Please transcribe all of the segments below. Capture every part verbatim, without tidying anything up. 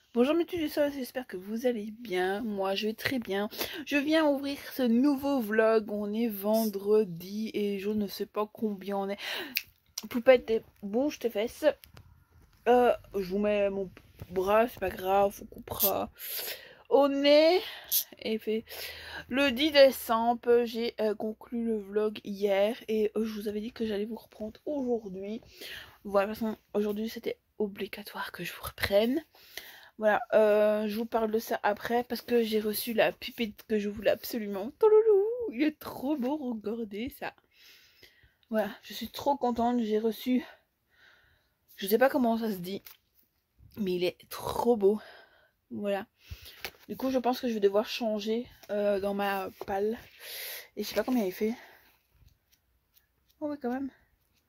Bonjour mes petits soeurs, j'espère que vous allez bien. Moi je vais très bien. Je viens ouvrir ce nouveau vlog. On est vendredi et je ne sais pas combien on est. Poupette, bouge tes fesses. Euh, je vous mets mon bras, c'est pas grave, on coupera. On est et fait le dix décembre. J'ai euh, conclu le vlog hier et euh, je vous avais dit que j'allais vous reprendre aujourd'hui. Voilà, de toute façon, aujourd'hui c'était obligatoire que je vous reprenne. Voilà, euh, je vous parle de ça après parce que j'ai reçu la pipette que je voulais absolument. Toloulou, il est trop beau, regardez ça. Voilà, je suis trop contente, j'ai reçu, je sais pas comment ça se dit, mais il est trop beau. Voilà. Du coup, je pense que je vais devoir changer euh, dans ma palle. Et je sais pas combien il fait. Oh oui, quand même.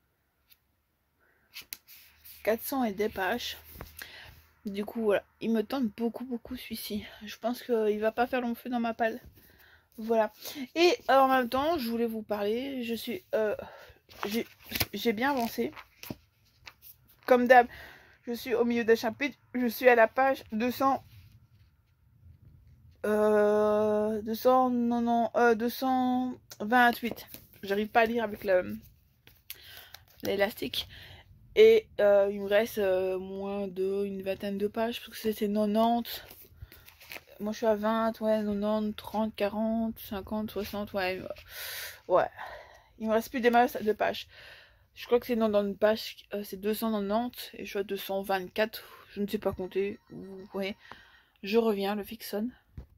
quatre cents et des pages. Du coup, voilà. Il me tente beaucoup, beaucoup celui-ci. Je pense qu'il va pas faire long feu dans ma palle. Voilà. Et euh, en même temps, je voulais vous parler. Je suis... Euh, j'ai bien avancé. Comme d'hab, je suis au milieu d'un chapitre. Je suis à la page deux cents... Euh, deux cents... Non, non. Euh, deux cent vingt-huit. J'arrive pas à lire avec le l'élastique. Et euh, il me reste euh, moins de une vingtaine de pages. Parce que c'était quatre-vingt-dix. Moi je suis à vingt, ouais, quatre-vingt-dix, trente, quarante, cinquante, soixante, ouais. Ouais. Il me reste plus des masses de pages. Je crois que c'est quatre-vingt-dix pages, euh, c'est deux cent quatre-vingt-dix et je suis à deux cent vingt-quatre. Je ne sais pas compter. Vous voyez. Je reviens, le fixe sonne.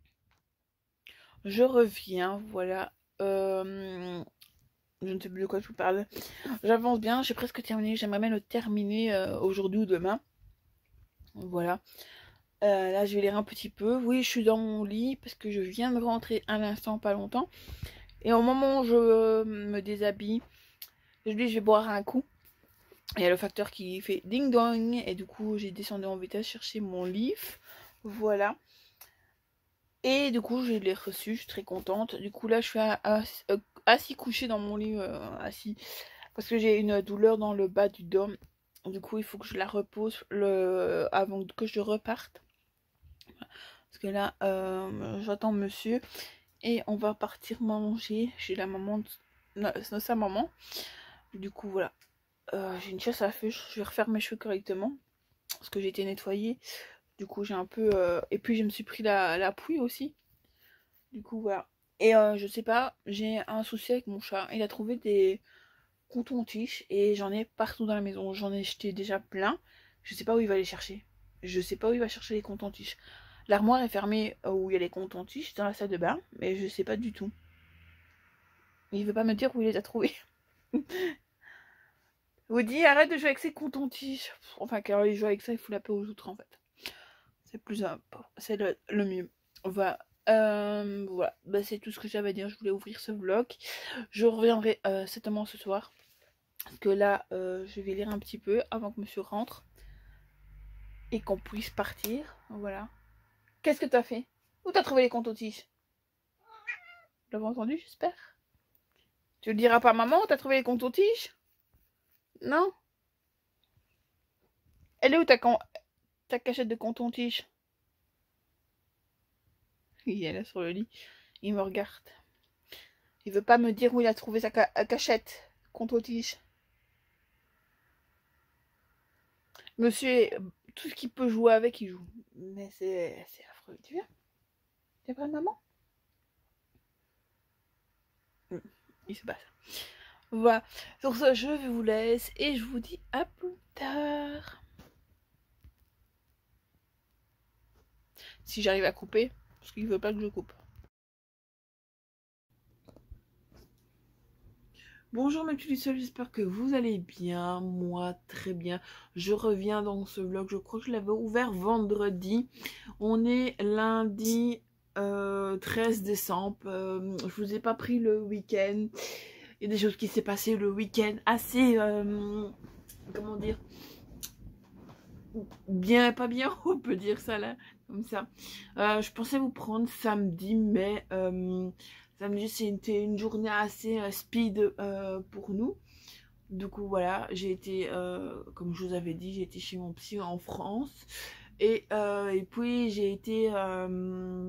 Je reviens, voilà. Euh, je ne sais plus de quoi je vous parle. J'avance bien, j'ai presque terminé. J'aimerais bien le terminer euh, aujourd'hui ou demain. Voilà. Euh, là, je vais lire un petit peu. Oui, je suis dans mon lit parce que je viens de rentrer à l'instant, pas longtemps. Et au moment où je me déshabille, je dis je vais boire un coup. Il y a le facteur qui fait ding dong. Et du coup, j'ai descendu en vitesse chercher mon livre. Voilà. Et du coup, je l'ai reçu. Je suis très contente. Du coup, là, je suis assis, assis couché dans mon lit. Euh, assis. Parce que j'ai une douleur dans le bas du dos. Du coup, il faut que je la repose le... avant que je reparte. Parce que là, euh, j'attends monsieur. Et on va partir manger chez la maman de sa maman. Du coup, voilà. Euh, j'ai une chasse à feu. Je vais refaire mes cheveux correctement. Parce que j'ai été nettoyée. Du coup, j'ai un peu... Euh... Et puis, je me suis pris la, la pouille aussi. Du coup, voilà. Et euh, je sais pas, j'ai un souci avec mon chat. Il a trouvé des coton-tiges et j'en ai partout dans la maison. J'en ai jeté déjà plein. Je sais pas où il va les chercher. Je sais pas où il va chercher les coton-tiges. L'armoire est fermée où il y a les coton-tiges dans la salle de bain, mais je sais pas du tout. Il veut pas me dire où il les a trouvés. Vous dit arrête de jouer avec ces coton-tiges. Enfin, quand il joue avec ça, il fout la paix aux autres en fait. C'est plus euh, c'est le, le mieux. Voilà. Euh, voilà, bah, c'est tout ce que j'avais à dire. Je voulais ouvrir ce vlog. Je reviendrai euh, certainement ce soir. Parce que là, euh, je vais lire un petit peu avant que monsieur rentre. Et qu'on puisse partir. Voilà. Qu'est-ce que t'as fait? Où t'as trouvé les coton-tiges? Vous l'avez entendu, j'espère? Tu le diras pas à maman où t'as trouvé les coton-tiges? Non? Elle est où ta, ta cachette de coton-tiges? Il est là sur le lit. Il me regarde. Il veut pas me dire où il a trouvé sa ca cachette. Coton-tige. Monsieur, tout ce qu'il peut jouer avec, il joue. Mais c'est affreux. Tu viens? T'es prêt, maman? Il se passe. Voilà. Sur ce, je vous laisse et je vous dis à plus tard. Si j'arrive à couper, parce qu'il veut pas que je coupe. Bonjour mes petits seuls, j'espère que vous allez bien, moi très bien. Je reviens dans ce vlog, je crois que je l'avais ouvert vendredi. On est lundi euh, treize décembre, euh, je vous ai pas pris le week-end. Il y a des choses qui s'est passé le week-end assez, euh, comment dire, bien, pas bien, on peut dire ça là, comme ça. Euh, je pensais vous prendre samedi, mais... Euh, samedi, c'était une journée assez euh, speed euh, pour nous. Du coup, voilà, j'ai été, euh, comme je vous avais dit, j'ai été chez mon psy en France. Et, euh, et puis j'ai été... Euh,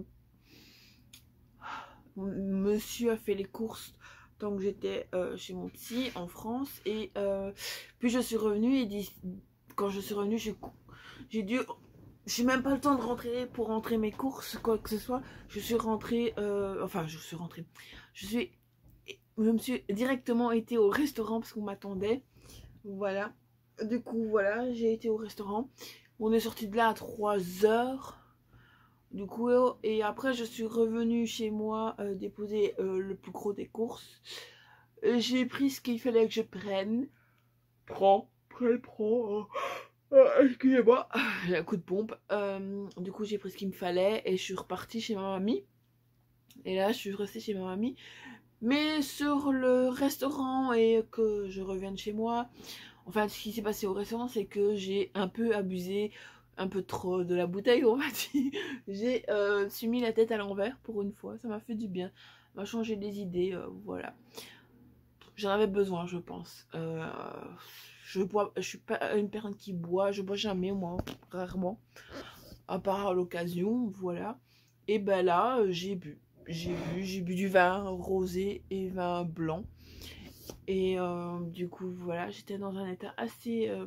monsieur a fait les courses tant que j'étais euh, chez mon psy en France. Et euh, puis je suis revenue et dit, quand je suis revenue, j'ai dû... J'ai même pas le temps de rentrer pour rentrer mes courses, quoi que ce soit. Je suis rentrée... Euh, enfin, je suis rentrée. Je suis... Je me suis directement été au restaurant parce qu'on m'attendait. Voilà. Du coup, voilà, j'ai été au restaurant. On est sorti de là à trois heures. Du coup, et après, je suis revenue chez moi euh, déposer euh, le plus gros des courses. J'ai pris ce qu'il fallait que je prenne. Prends, prends, prends. Euh, Excusez-moi, j'ai un coup de pompe. Euh, du coup, j'ai pris ce qu'il me fallait et je suis repartie chez ma mamie. Et là, je suis restée chez ma mamie. Mais sur le restaurant et que je revienne chez moi, enfin, ce qui s'est passé au restaurant, c'est que j'ai un peu abusé, un peu trop de la bouteille, on va dire. J'ai euh, mis la tête à l'envers pour une fois, ça m'a fait du bien. Ça m'a changé des idées, euh, voilà. J'en avais besoin, je pense. Euh, je bois, je suis pas une personne qui boit, je bois jamais, moi, rarement. À part à l'occasion, voilà. Et ben là, euh, j'ai bu. J'ai bu, j'ai bu du vin rosé et vin blanc. Et euh, du coup, voilà, j'étais dans un état assez euh,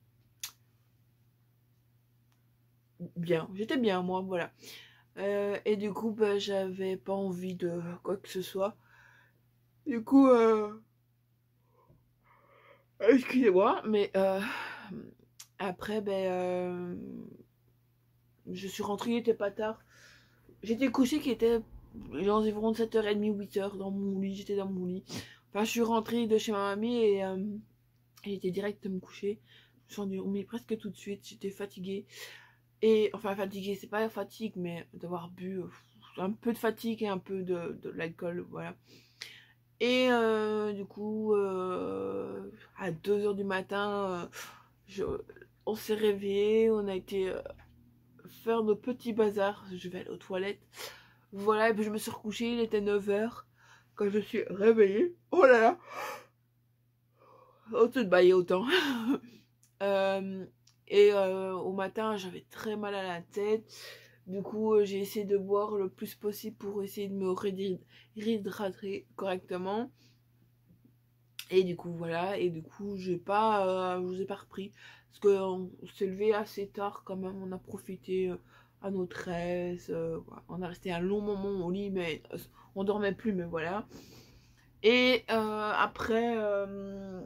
bien. J'étais bien, moi, voilà. Euh, et du coup, bah, j'avais pas envie de quoi que ce soit. Du coup, euh... excusez-moi, mais euh... après, ben, euh... je suis rentrée, il était pas tard. J'étais couchée qui était environ sept heures trente, huit heures dans mon lit, j'étais dans mon lit. Enfin, je suis rentrée de chez ma mamie et euh, j'étais direct me coucher. Je me suis endormie presque tout de suite, j'étais fatiguée. Et, enfin, fatiguée, c'est pas fatigue, mais d'avoir bu euh, un peu de fatigue et un peu de, de l'alcool, voilà. Et euh, du coup, euh, à deux heures du matin, euh, je, on s'est réveillé, on a été euh, faire nos petits bazars. Je vais aller aux toilettes. Voilà, et puis je me suis recouchée, il était neuf heures quand je suis réveillée. Oh là là! Oh, tout de bailler autant. euh, et euh, au matin, j'avais très mal à la tête. Du coup, euh, j'ai essayé de boire le plus possible pour essayer de me réhydrater correctement. Et du coup, voilà. Et du coup, j'ai pas, euh, je vous ai pas repris. Parce qu'on s'est levé assez tard quand même. On a profité euh, à notre aise. Euh, voilà. On a resté un long moment au lit, mais euh, on dormait plus, mais voilà. Et euh, après, euh,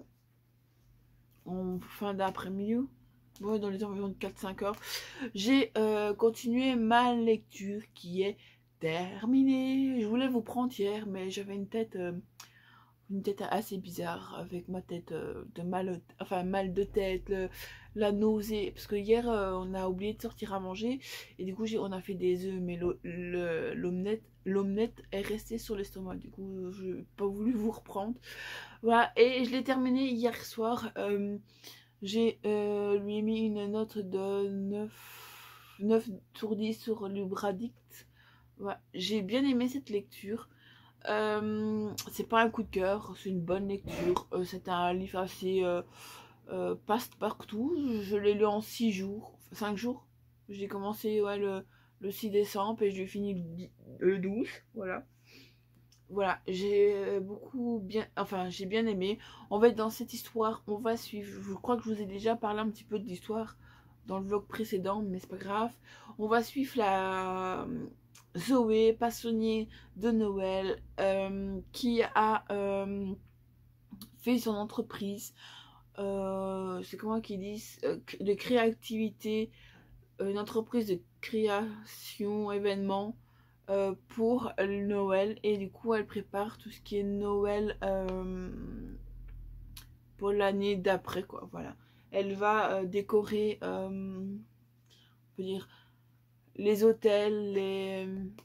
en fin d'après-midi, ouais, dans les environs de quatre cinq heures, j'ai euh, continué ma lecture qui est terminée. Je voulais vous prendre hier, mais j'avais une tête, euh, une tête assez bizarre avec ma tête euh, de mal, enfin mal de tête, le, la nausée. Parce que hier, euh, on a oublié de sortir à manger et du coup, on a fait des œufs, mais l'omelette, l'omelette est restée sur l'estomac. Du coup, je n'ai pas voulu vous reprendre. Voilà, et je l'ai terminé hier soir. Euh, j'ai euh, lui mis une note de neuf, neuf sur dix sur Lubradict. Voilà. J'ai bien aimé cette lecture. Euh, c'est pas un coup de cœur, c'est une bonne lecture. Euh, c'est un livre assez euh, euh, passe-partout. Je l'ai lu en six jours, cinq jours. J'ai commencé ouais, le, le six décembre et je l'ai fini le douze. Voilà. Voilà, j'ai beaucoup bien, enfin j'ai bien aimé. En fait, dans cette histoire, on va suivre, je crois que je vous ai déjà parlé un petit peu de l'histoire dans le vlog précédent, mais c'est pas grave. On va suivre la Zoé, passionnée de Noël, euh, qui a euh, fait son entreprise, euh, c'est comment qu'ils disent, euh, de créativité, une entreprise de création, événement euh, pour Noël. Et du coup, elle prépare tout ce qui est Noël euh, pour l'année d'après, quoi. Voilà. Elle va euh, décorer, euh, on peut dire, les hôtels, les...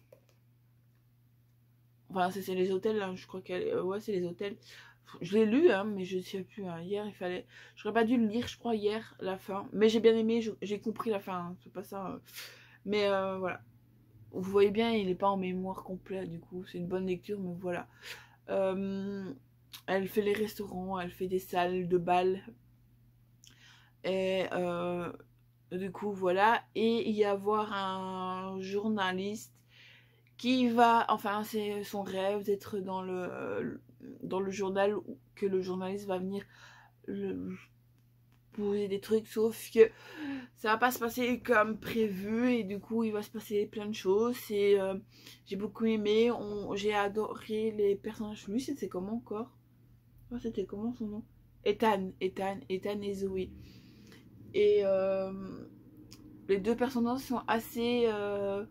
Enfin, c'est les hôtels, hein, je crois qu'elle... Euh, ouais, c'est les hôtels. Je l'ai lu, hein, mais je ne sais plus. Hein. Hier, il fallait... J'aurais pas dû le lire, je crois, hier, la fin. Mais j'ai bien aimé, j'ai compris la fin. Hein. C'est pas ça. Euh... Mais euh, voilà. Vous voyez bien, il n'est pas en mémoire complète, du coup. C'est une bonne lecture, mais voilà. Euh, elle fait les restaurants, elle fait des salles de bal. Et... Euh, Du coup, voilà. Et il y avoir un journaliste qui va, enfin, c'est son rêve d'être dans le, dans le journal, que le journaliste va venir le, poser des trucs, sauf que ça va pas se passer comme prévu et du coup il va se passer plein de choses. Et euh, j'ai beaucoup aimé, j'ai adoré les personnages. Lui c'était comment encore? Oh, c'était comment son nom? Ethan, Ethan, Ethan et Zoé. Et euh, les deux personnages sont assez euh,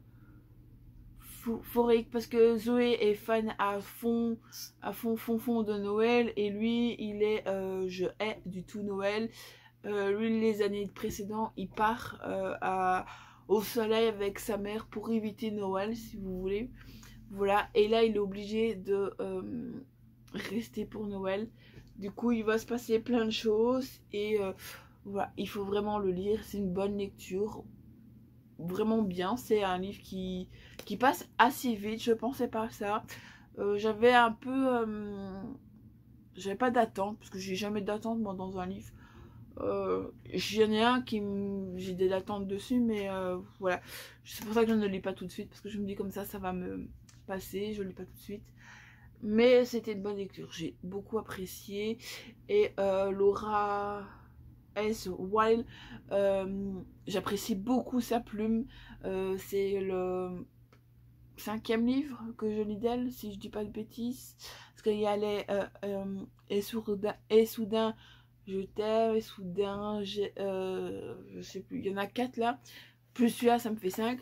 euphoriques parce que Zoé est fan à fond, à fond, fond, fond de Noël et lui il est euh, je hais du tout Noël. Euh, lui, les années précédentes, il part euh, à, au soleil avec sa mère pour éviter Noël, si vous voulez. Voilà, et là, il est obligé de euh, rester pour Noël. Du coup, il va se passer plein de choses et euh, voilà, il faut vraiment le lire. C'est une bonne lecture, vraiment bien. C'est un livre qui, qui passe assez vite, je pensais pas ça. Euh, J'avais un peu... Euh, j'avais pas d'attente, parce que j'ai jamais d'attente moi dans un livre. Euh, J'en ai un qui j'ai des attentes dessus, mais euh, voilà, c'est pour ça que je ne le lis pas tout de suite parce que je me dis comme ça ça va me passer, je le lis pas tout de suite, mais c'était une bonne lecture, j'ai beaucoup apprécié. Et euh, Laura S. Wilde, euh, j'apprécie beaucoup sa plume. Euh, c'est le cinquième livre que je lis d'elle, si je dis pas de bêtises, parce qu'il y a les euh, euh, et soudain, et soudain je t'aime, et soudain j'ai euh, je sais plus, il y en a quatre là, plus celui-là ça me fait cinq.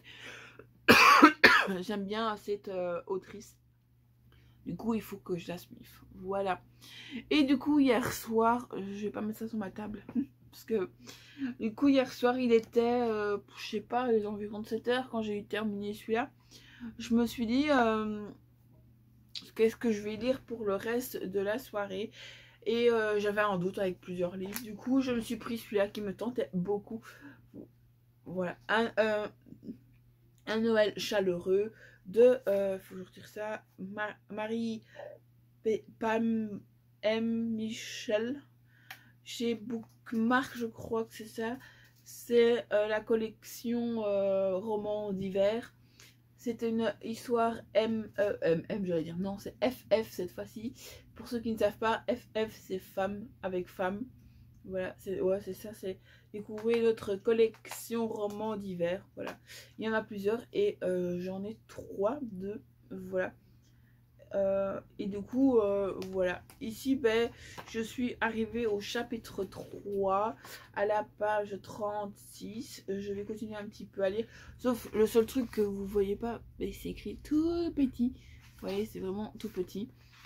J'aime bien cette euh, autrice, du coup il faut que je la suive, voilà. Et du coup hier soir, je vais pas mettre ça sur ma table parce que du coup hier soir il était euh, je sais pas, les environs de sept heures quand j'ai eu terminé celui-là. Je me suis dit euh, qu'est-ce que je vais lire pour le reste de la soirée. Et euh, j'avais un doute avec plusieurs livres. Du coup, je me suis pris celui-là qui me tentait beaucoup. Voilà. Un, euh, un Noël chaleureux de, euh, faut que je retire ça, Ma Marie P Pam M. Michel. Chez Bookmark, je crois que c'est ça. C'est euh, la collection euh, romans d'hiver. C'est une histoire M, euh, M, M j'allais dire, non, c'est F F cette fois-ci. Pour ceux qui ne savent pas, F F c'est femme avec femme. Voilà, c'est ouais, c'est ça, c'est découvrir notre collection romans d'hiver. Voilà, il y en a plusieurs et euh, j'en ai trois, deux, voilà. Euh, et du coup, euh, voilà. Ici, ben, je suis arrivée au chapitre trois, à la page trente-six. Je vais continuer un petit peu à lire. Sauf le seul truc que vous voyez pas, ben, c'est écrit tout petit. Vous voyez, c'est vraiment tout petit.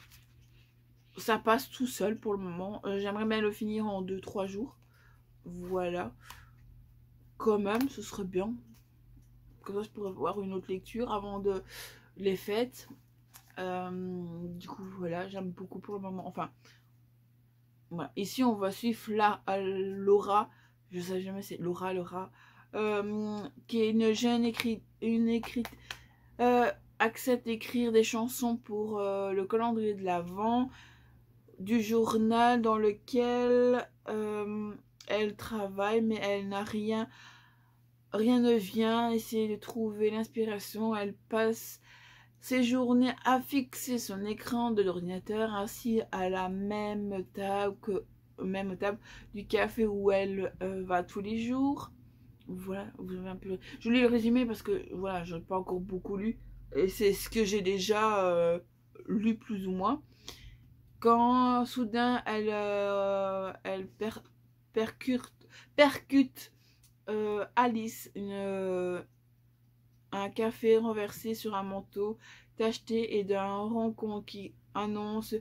Ça passe tout seul pour le moment. Euh, J'aimerais bien le finir en deux trois jours. Voilà. Quand même, ce serait bien. Comme ça, je pourrais voir une autre lecture avant de les fêtes. Euh, du coup voilà, j'aime beaucoup pour le moment, enfin voilà. Ici on va suivre la, euh, Laura, je sais jamais c'est Laura Laura euh, qui est une jeune écrite une écrite euh, accepte d'écrire des chansons pour euh, le calendrier de l'Avent du journal dans lequel euh, elle travaille, mais elle n'a rien rien ne vient essayer de trouver l'inspiration. Elle passe ses journées à fixer son écran de l'ordinateur assis à la même table que même table du café où elle euh, va tous les jours. Voilà, vous avez un peu. Je lis le résumé parce que voilà, je n'ai pas encore beaucoup lu et c'est ce que j'ai déjà euh, lu plus ou moins. Quand soudain elle euh, elle per percute percute euh, Alice, une euh, un café renversé sur un manteau tacheté et d'un rencontre qui annonce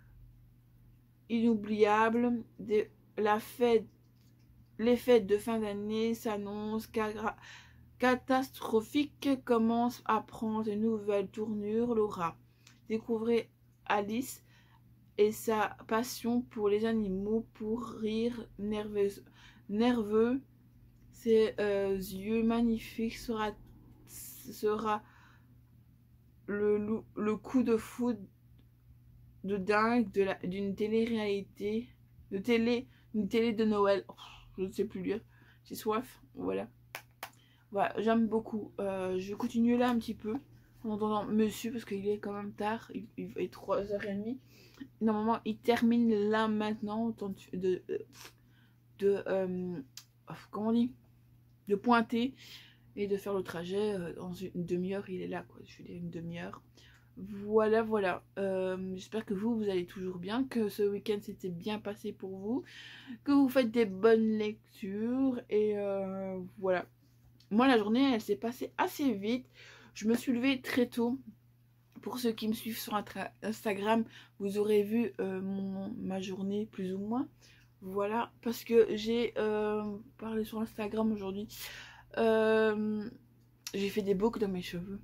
inoubliable de la fête. Les fêtes de fin d'année s'annoncent catastrophiques, commence à prendre une nouvelle tournure. Laura découvrait Alice et sa passion pour les animaux, pour rire nerveux, nerveux. Ses euh, yeux magnifiques sera sera le, le coup de foudre de dingue d'une télé-réalité, de télé, une télé de Noël, oh, je ne sais plus lire, j'ai soif, voilà. Voilà, j'aime beaucoup. Euh, je vais continuer là un petit peu en entendant monsieur parce qu'il est quand même tard, il, il est trois heures trente. Normalement, il termine là maintenant de, de, de euh, comment on dit, de pointer et de faire le trajet. Dans une demi-heure, il est là, quoi. Je veux dire une demi-heure. Voilà, voilà. Euh, J'espère que vous, vous allez toujours bien, que ce week-end s'était bien passé pour vous, que vous faites des bonnes lectures et euh, voilà. Moi, la journée, elle s'est passée assez vite. Je me suis levée très tôt. Pour ceux qui me suivent sur Instagram, vous aurez vu euh, mon, ma journée plus ou moins. Voilà, parce que j'ai euh, parlé sur Instagram aujourd'hui. Euh, j'ai fait des boucles dans mes cheveux.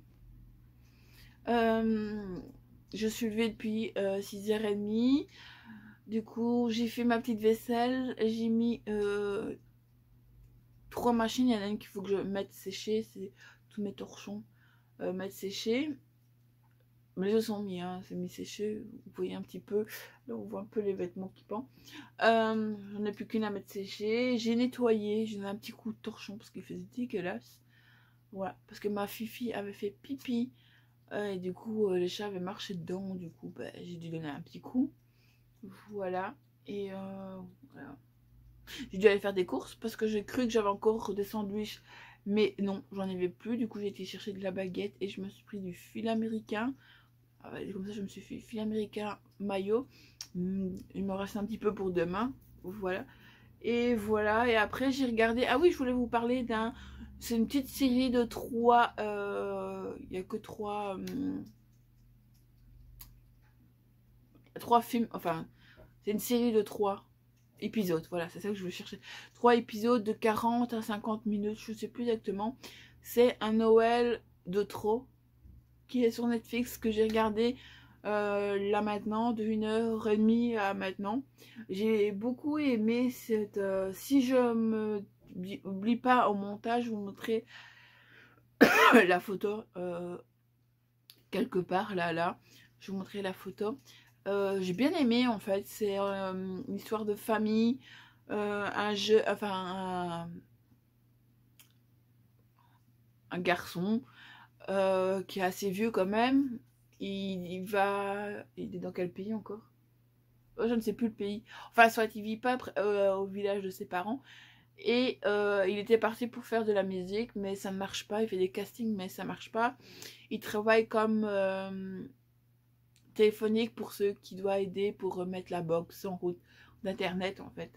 Euh, je suis levée depuis euh, six heures trente. Du coup, j'ai fait ma petite vaisselle. J'ai mis euh, trois machines. Il y en a une qu'il faut que je mette sécher. C'est tous mes torchons. Euh, mettre sécher. Mais les autres sont mis, hein, c'est mis séché. Vous voyez un petit peu. Là, on voit un peu les vêtements qui pendent. Euh, J'en ai plus qu'une à mettre sécher. J'ai nettoyé. J'ai donné un petit coup de torchon parce qu'il faisait dégueulasse. Voilà. Parce que ma fifi avait fait pipi. Euh, et du coup, euh, les chats avaient marché dedans. Du coup, bah, j'ai dû donner un petit coup. Voilà. Et euh, voilà. J'ai dû aller faire des courses parce que j'ai cru que j'avais encore des sandwichs. Mais non, j'en avais plus. Du coup, j'ai été chercher de la baguette et je me suis pris du fil américain. Comme ça, je me suis fait fil américain maillot. Il me reste un petit peu pour demain. Voilà. Et voilà. Et après, j'ai regardé. Ah oui, je voulais vous parler d'un. C'est une petite série de trois. Euh... Il n'y a que trois. Hum... Trois films. Enfin, c'est une série de trois épisodes. Voilà, c'est ça que je voulais chercher. Trois épisodes de quarante à cinquante minutes. Je ne sais plus exactement. C'est un Noël de trop qui est sur Netflix que j'ai regardé euh, là maintenant de une heure trente à maintenant. J'ai beaucoup aimé cette euh, si je me oublie pas au montage, je vous montrer la photo euh, quelque part là là. Je vous montrer la photo. Euh, j'ai bien aimé en fait. C'est euh, une histoire de famille, euh, un jeu, enfin un, un garçon euh, qui est assez vieux quand même. Il, il va, il est dans quel pays encore? Oh, je ne sais plus le pays. Enfin, soit il vit pas euh, au village de ses parents. Et euh, il était parti pour faire de la musique, mais ça ne marche pas. Il fait des castings, mais ça ne marche pas. Il travaille comme euh, téléphonique pour ceux qui doivent aider pour remettre la box en route d'internet en fait.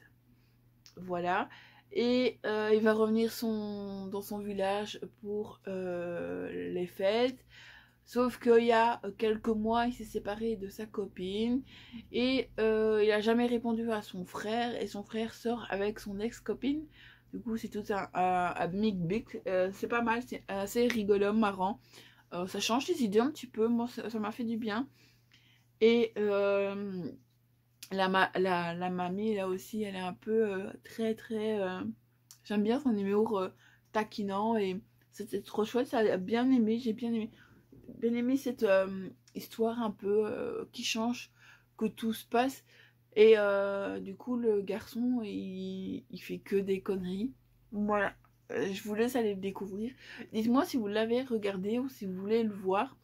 Voilà. Et euh, il va revenir son, dans son village pour euh, les fêtes. Sauf qu'il y a quelques mois, il s'est séparé de sa copine et euh, il a jamais répondu à son frère et son frère sort avec son ex-copine. Du coup, c'est tout un, un, un big big. Euh, c'est pas mal, c'est assez rigolo, marrant. Euh, ça change les idées un petit peu. Moi, ça m'a fait du bien. Et euh, la, ma la, la mamie, là aussi, elle est un peu euh, très très... Euh, j'aime bien son numéro euh, taquinant et c'était trop chouette. Ça a bien aimé, j'ai bien aimé. Bien aimé cette euh, histoire un peu euh, qui change, que tout se passe. Et euh, du coup, le garçon, il, il fait que des conneries. Voilà. Euh, je vous laisse aller le découvrir. Dites-moi si vous l'avez regardé ou si vous voulez le voir.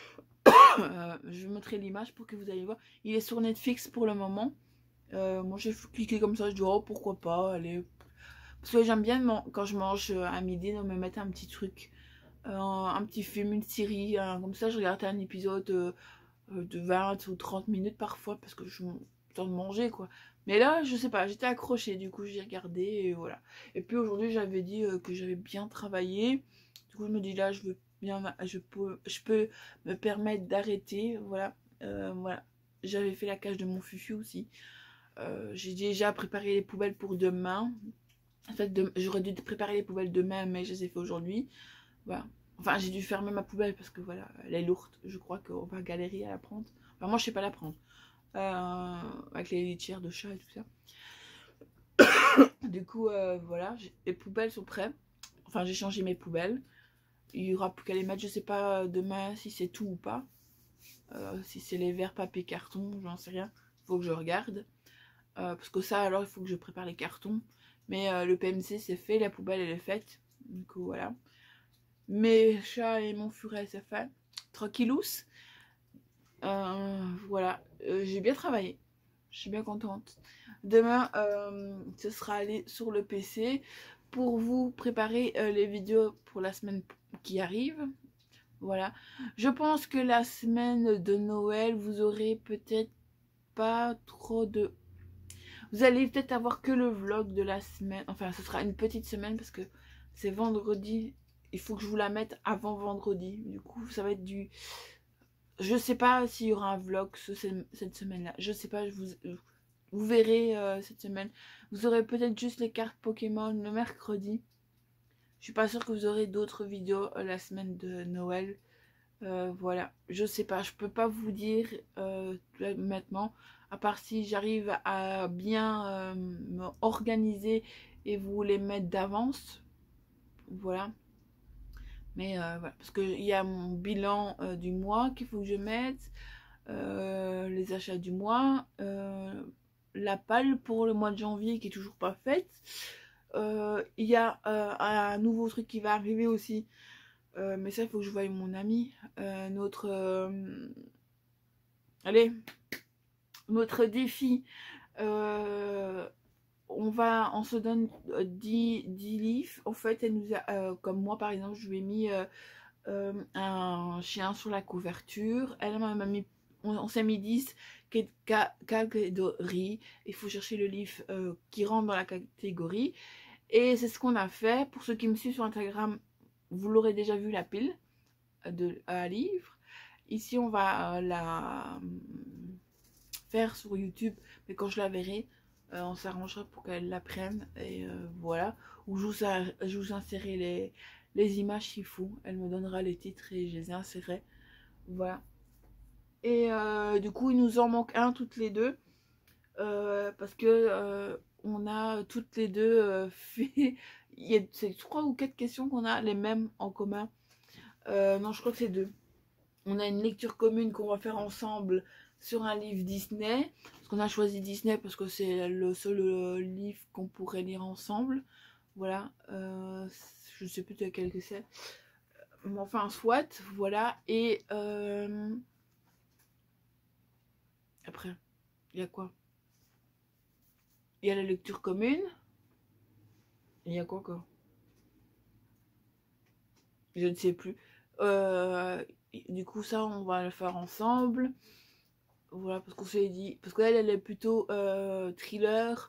Euh, je vous montrerai l'image pour que vous allez voir. Il est sur Netflix pour le moment. Euh, moi, j'ai cliqué comme ça. Je dis, oh, pourquoi pas. Allez. Parce que j'aime bien quand je mange à midi, de me mettre un petit truc. Euh, un petit film, une série, hein, comme ça je regardais un épisode euh, de vingt ou trente minutes parfois parce que je me temps de manger quoi. Mais là je sais pas, j'étais accrochée, du coup j'ai regardé et voilà. Et puis aujourd'hui j'avais dit euh, que j'avais bien travaillé, du coup je me dis là je veux bien, je peux, je peux me permettre d'arrêter, voilà. Euh, voilà, j'avais fait la cage de mon fufu aussi. Euh, j'ai déjà préparé les poubelles pour demain. En fait j'aurais dû préparer les poubelles demain mais je les ai fait aujourd'hui. Voilà. Enfin, j'ai dû fermer ma poubelle parce que voilà, elle est lourde. Je crois qu'on va galérer à la prendre. Enfin, moi, je sais pas la prendre. Euh, avec les litières de chat et tout ça. Du coup, euh, voilà, les poubelles sont prêtes. Enfin, j'ai changé mes poubelles. Il y aura plus qu'à les mettre. Je sais pas demain si c'est tout ou pas. Euh, si c'est les verres, papier, carton, j'en sais rien. Il faut que je regarde. Euh, parce que ça, alors, il faut que je prépare les cartons. Mais euh, le P M C c'est fait, la poubelle elle est faite. Du coup voilà. Mes chats et mon furet c'est fait. Tranquillous. Euh, voilà. Euh, j'ai bien travaillé. Je suis bien contente. Demain, euh, ce sera aller sur le P C pour vous préparer euh, les vidéos pour la semaine qui arrive. Voilà. Je pense que la semaine de Noël, vous aurez peut-être pas trop de... Vous allez peut-être avoir que le vlog de la semaine. Enfin, ce sera une petite semaine parce que c'est vendredi. Il faut que je vous la mette avant vendredi. Du coup, ça va être du... Je sais pas s'il y aura un vlog ce, cette semaine-là. Je sais pas, je vous, vous verrez euh, cette semaine. Vous aurez peut-être juste les cartes Pokémon le mercredi. Je suis pas sûre que vous aurez d'autres vidéos euh, la semaine de Noël. Euh, voilà, je sais pas, je peux pas vous dire euh, maintenant, à part si j'arrive à bien euh, me organiser et vous les mettre d'avance. Voilà. Mais euh, voilà, parce qu'il y a mon bilan euh, du mois qu'il faut que je mette, euh, les achats du mois, euh, la palle pour le mois de janvier qui est toujours pas faite. Euh, il y a euh, un nouveau truc qui va arriver aussi, euh, mais ça il faut que je voie mon ami. Euh, notre, euh, allez, notre défi. Euh, on va, on se donne dix livres. En fait, elle nous a, euh, comme moi par exemple, je lui ai mis euh, euh, un chien sur la couverture. Elle m'a mis, on, on s'est mis dix catégories. Il faut chercher le livre euh, qui rentre dans la catégorie. Et c'est ce qu'on a fait. Pour ceux qui me suivent sur Instagram, vous l'aurez déjà vu, la pile de à livres. Ici, on va euh, la faire sur YouTube, mais quand je la verrai, euh, on s'arrangera pour qu'elle la prenne. Et euh, voilà. Ou je vous, je vous insérerai les, les images s'il faut. Elle me donnera les titres et je les insérerai. Voilà. Et euh, du coup, il nous en manque un toutes les deux. Euh, parce que euh, on a toutes les deux euh, fait. Il y a c'est trois ou quatre questions qu'on a les mêmes en commun. Euh, non, je crois que c'est deux. On a une lecture commune qu'on va faire ensemble sur un livre Disney. Parce qu'on a choisi Disney parce que c'est le seul euh, livre qu'on pourrait lire ensemble. Voilà. Euh, je ne sais plus de quel que c'est. Mais enfin, soit. Voilà. Et euh... après, il y a quoi? Il y a la lecture commune. Il y a quoi encore? Je ne sais plus. Euh, du coup, ça, on va le faire ensemble. Voilà, parce qu'on s'est dit... Parce qu'elle, elle est plutôt euh, thriller.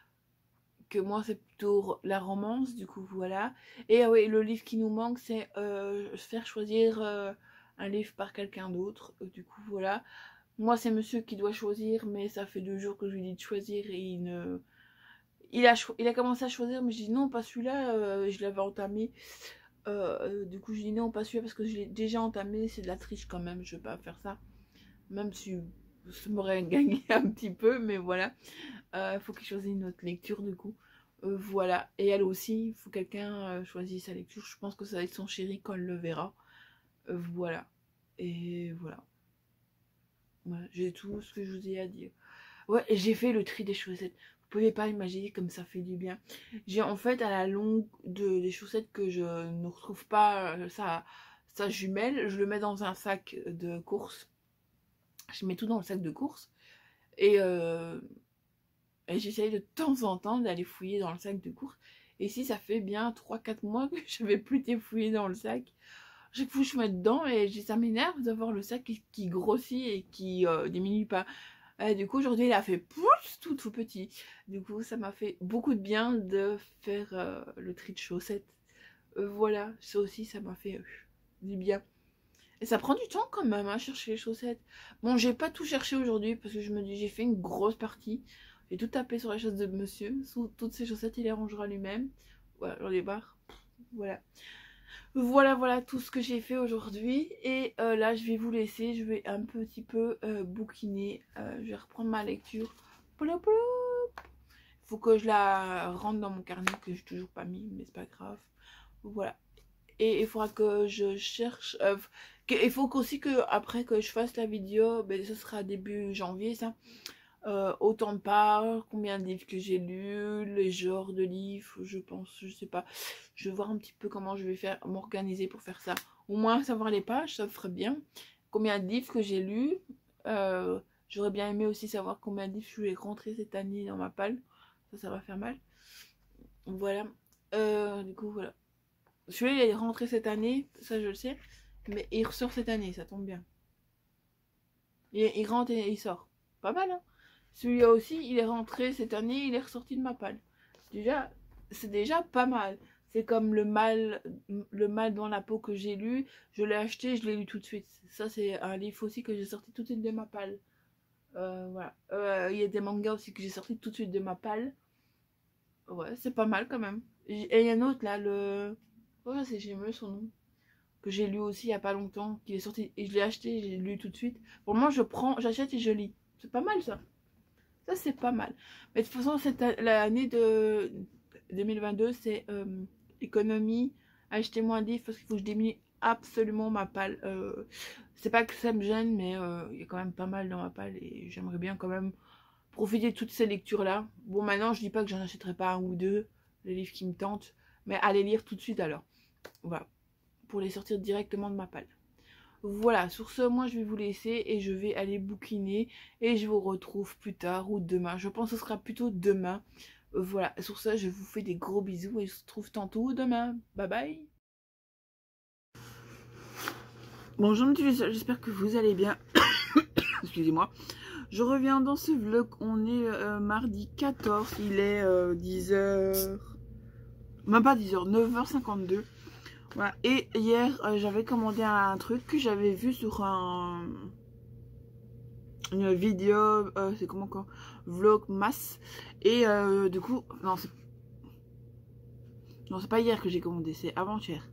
Que moi, c'est plutôt la romance. Du coup, voilà. Et euh, oui, le livre qui nous manque, c'est euh, faire choisir euh, un livre par quelqu'un d'autre. Du coup, voilà. Moi, c'est monsieur qui doit choisir. Mais ça fait deux jours que je lui dis de choisir. Et il ne... Il a, il a commencé à choisir. Mais je dis non, pas celui-là. Euh, je l'avais entamé. Euh, du coup je dis non pas celui-là parce que je l'ai déjà entamé, c'est de la triche quand même, je vais pas faire ça, même si ça m'aurait gagné un petit peu, mais voilà. Euh, faut qu'il choisisse une autre lecture du coup. Euh, voilà, et elle aussi, il faut que quelqu'un euh, choisisse sa lecture, je pense que ça va être son chéri quand elle le verra. Euh, voilà, et voilà. Voilà, j'ai tout ce que je vous ai à dire. Ouais, et j'ai fait le tri des chaussettes. Vous pouvez pas imaginer comme ça fait du bien. J'ai en fait à la longue de, des chaussettes que je ne retrouve pas euh, sa, sa jumelle, je le mets dans un sac de course. Je mets tout dans le sac de course. Et, euh, et j'essaye de temps en temps d'aller fouiller dans le sac de course. Et si ça fait bien trois quatre mois que je n'avais plus été fouiller dans le sac. Chaque fois que je mets dedans et ça m'énerve d'avoir le sac qui, qui grossit et qui euh, diminue pas. Euh, du coup aujourd'hui il a fait pouce, tout tout petit. Du coup ça m'a fait beaucoup de bien de faire euh, le tri de chaussettes. Euh, voilà, ça aussi ça m'a fait euh, du bien. Et ça prend du temps quand même à chercher les chaussettes. Bon, j'ai pas tout cherché aujourd'hui parce que je me dis j'ai fait une grosse partie. J'ai tout tapé sur la chaise de monsieur. Sous toutes ces chaussettes il les rangera lui-même. Voilà, j'en ai marre. Voilà. Voilà, voilà tout ce que j'ai fait aujourd'hui. Et euh, là, je vais vous laisser. Je vais un petit peu euh, bouquiner. Euh, je vais reprendre ma lecture. Il faut que je la rentre dans mon carnet que j'ai toujours pas mis, mais c'est pas grave. Voilà. Et il faudra que je cherche. Euh, que, il faut aussi que après que je fasse la vidéo, ben, ce sera début janvier, ça. euh, autant de parts, combien de livres que j'ai lus, les genres de livres, je pense, je sais pas. Je vais voir un petit peu comment je vais faire m'organiser pour faire ça. Au moins savoir les pages, ça ferait bien. Combien de livres que j'ai lus. Euh, J'aurais bien aimé aussi savoir combien de livres je vais rentrer cette année dans ma palle. Ça, ça va faire mal. Voilà. Euh, du coup, voilà. Celui-là, il est rentré cette année, ça je le sais. Mais il ressort cette année, ça tombe bien. Il, il rentre et il sort. Pas mal, hein. Celui-là aussi, il est rentré cette année, il est ressorti de ma palle. Déjà, c'est déjà pas mal. C'est comme le mal, le mal dans la peau que j'ai lu. Je l'ai acheté, je l'ai lu tout de suite. Ça, c'est un livre aussi que j'ai sorti tout de suite de ma palle. Euh, voilà. Euh, il y a des mangas aussi que j'ai sorti tout de suite de ma palle. Ouais, c'est pas mal quand même. Et il y a un autre là, le... Ouais, c'est j'ai mieux son nom. Que j'ai lu aussi il y a pas longtemps, qui est sorti. Et je l'ai acheté, j'ai lu tout de suite. Pour moi, je prends, j'achète et je lis. C'est pas mal ça. Ça, c'est pas mal. Mais de toute façon, cette l'année de deux mille vingt-deux, c'est euh, économie, acheter moins de livres parce qu'il faut que je diminue absolument ma palle. Euh, c'est pas que ça me gêne, mais euh, il y a quand même pas mal dans ma palle et j'aimerais bien quand même profiter de toutes ces lectures-là. Bon, maintenant, je dis pas que j'en achèterai pas un ou deux, les livres qui me tentent, mais à les lire tout de suite alors. Voilà. Pour les sortir directement de ma palle. Voilà, sur ce, moi je vais vous laisser et je vais aller bouquiner et je vous retrouve plus tard ou demain. Je pense que ce sera plutôt demain. Voilà, sur ce, je vous fais des gros bisous et je vous retrouve tantôt ou demain. Bye bye. Bonjour, j'espère que vous allez bien. Excusez-moi. Je reviens dans ce vlog. On est euh, mardi quatorze, il est euh, dix heures. Même pas dix heures, neuf heures cinquante-deux. Voilà. Et hier, euh, j'avais commandé un truc que j'avais vu sur un une vidéo, euh, c'est comment encore Vlogmas. Et euh, du coup, non, c'est non, c'est pas hier que j'ai commandé, c'est avant-hier.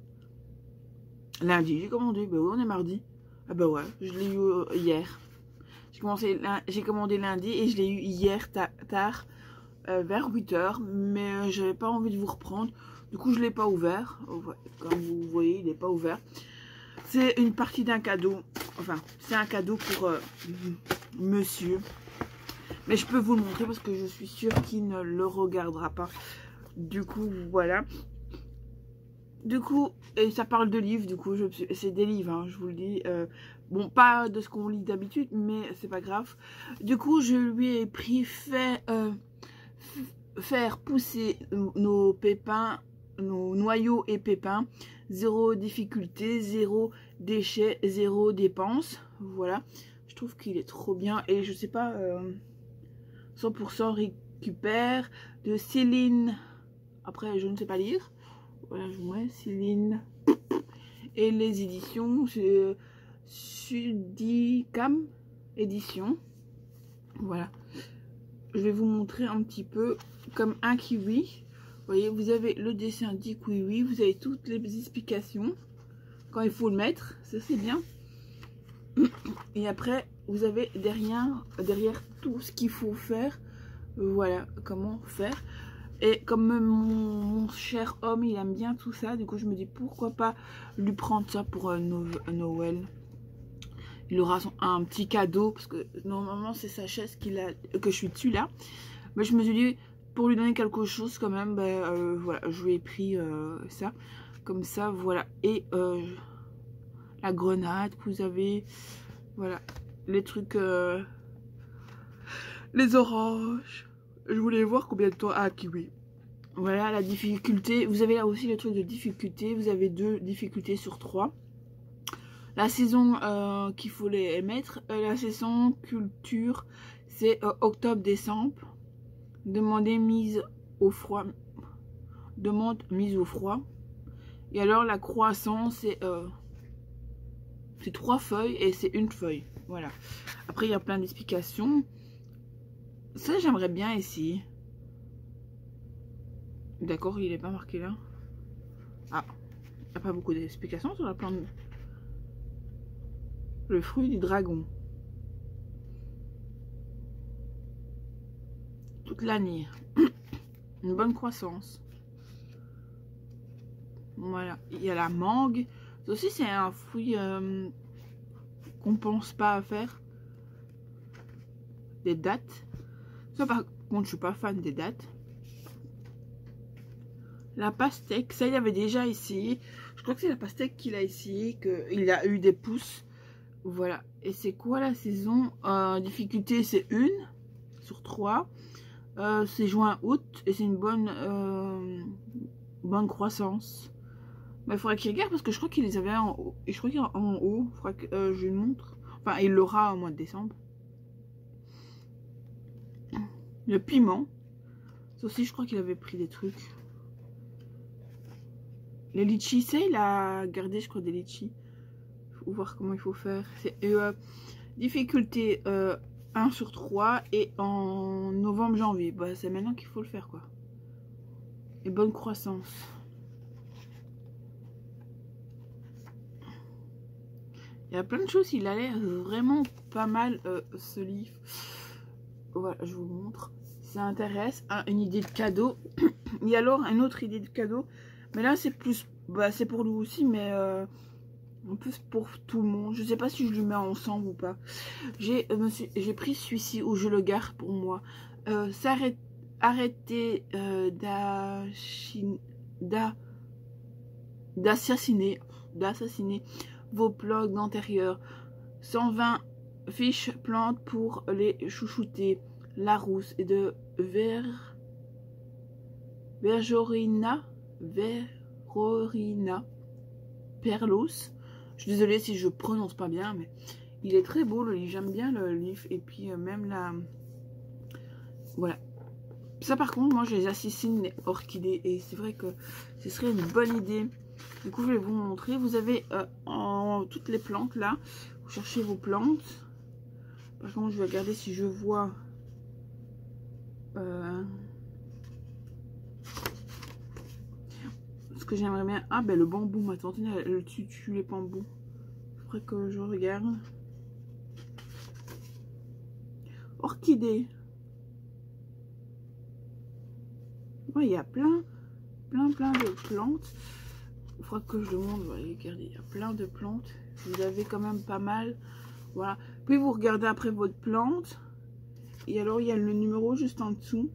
Lundi, j'ai commandé. Bah oui, on est mardi. Ah bah ouais, je l'ai eu euh, hier. J'ai commencé, j'ai commandé lundi et je l'ai eu hier ta tard, euh, vers huit heures. Mais euh, j'avais pas envie de vous reprendre. Du coup, je l'ai pas ouvert. Comme vous voyez, il n'est pas ouvert. C'est une partie d'un cadeau. Enfin, c'est un cadeau pour euh, monsieur. Mais je peux vous le montrer parce que je suis sûre qu'il ne le regardera pas. Du coup, voilà. Du coup, et ça parle de livres. Du coup, c'est des livres, hein, je vous le dis. Euh, bon, pas de ce qu'on lit d'habitude, mais c'est pas grave. Du coup, je lui ai pris fait, euh, faire pousser nos pépins, nos noyaux et pépins. Zéro difficulté, zéro déchet, zéro dépense. Voilà, je trouve qu'il est trop bien. Et je sais pas, euh, cent pour cent récupère de Céline. Après, je ne sais pas lire. Voilà, je vous mets Céline. Et les éditions, c'est Sudicam édition. Voilà, je vais vous montrer un petit peu comme un kiwi. Vous voyez, vous avez le dessin du kiwi, vous avez toutes les explications quand il faut le mettre, ça c'est bien. Et après, vous avez derrière, derrière tout ce qu'il faut faire. Voilà, comment faire. Et comme mon, mon cher homme, il aime bien tout ça, du coup je me dis pourquoi pas lui prendre ça pour euh, Noël. Il aura son, un petit cadeau, parce que normalement c'est sa chaise qu'il a, que je suis dessus là. Mais je me suis dit, pour lui donner quelque chose quand même, ben, euh, voilà, je lui ai pris euh, ça, comme ça, voilà. Et euh, la grenade que vous avez, voilà, les trucs, euh, les oranges. Je voulais voir combien de temps, ah, kiwi. Voilà, la difficulté, vous avez là aussi le truc de difficulté, vous avez deux difficultés sur trois. La saison euh, qu'il faut les mettre, euh, la saison culture, c'est euh, octobre-décembre. Demandez mise au froid. Demande mise au froid. Et alors la croissance, c'est euh, c'est trois feuilles et c'est une feuille. Voilà. Après, il y a plein d'explications. Ça, j'aimerais bien essayer. D'accord, il n'est pas marqué là. Ah, il n'y a pas beaucoup d'explications sur la plante. Le fruit du dragon. Toute l'année. Une bonne croissance. Voilà. Il y a la mangue. Ça aussi, c'est un fruit euh, qu'on pense pas à faire. Des dattes. Ça par contre je suis pas fan des dattes. La pastèque, ça il avait déjà essayé. Je crois que c'est la pastèque qu'il a essayé, qu'il a eu des pouces. Voilà. Et c'est quoi la saison? euh, Difficulté c'est une sur trois. Euh, c'est juin-août et c'est une bonne, euh, bonne croissance. Mais il faudrait qu'il regarde parce que je crois qu'il les avait en haut. Et je crois qu'il est en haut. Il faudra que euh, je lui montre. Enfin, il l'aura au mois de décembre. Le piment. Ça aussi, je crois qu'il avait pris des trucs. Les litchis, ça, il a gardé, je crois, des litchis. Faut voir comment il faut faire. C'est euh, difficulté euh, un sur trois et en novembre-janvier. Bah, c'est maintenant qu'il faut le faire, quoi. Et bonne croissance. Il y a plein de choses, il a l'air vraiment pas mal euh, ce livre. Voilà, je vous montre. Si ça intéresse, hein, une idée de cadeau. Il y a alors une autre idée de cadeau. Mais là, c'est plus... Bah, c'est pour nous aussi, mais... Euh, en plus pour tout le monde. Je sais pas si je le mets ensemble ou pas. J'ai euh, j'ai pris celui-ci où je le garde pour moi. Euh, Arrêtez euh, d'assassiner d'assassiner vos plantes d'intérieur. cent vingt fiches plantes pour les chouchouter. Larousse et de Ver... Vergorina Verorina Perlos. Je suis désolée si je prononce pas bien, mais il est très beau le livre. J'aime bien le livre. Et puis euh, même la... Voilà. Ça par contre, moi je les assassine les orchidées. Et c'est vrai que ce serait une bonne idée. Du coup, je vais vous montrer. Vous avez euh, en toutes les plantes là. Vous cherchez vos plantes. Par contre, je vais regarder si je vois... Euh... Ce que j'aimerais bien... Ah ben le bambou, ma tante, elle tue, tue les bambous. Il faudrait que je regarde. Orchidée. Ouais, il y a plein, plein, plein de plantes. Il faudra que je le montre. Regardez, il y a plein de plantes. Vous avez quand même pas mal. Voilà. Puis vous regardez après votre plante. Et alors, il y a le numéro juste en dessous.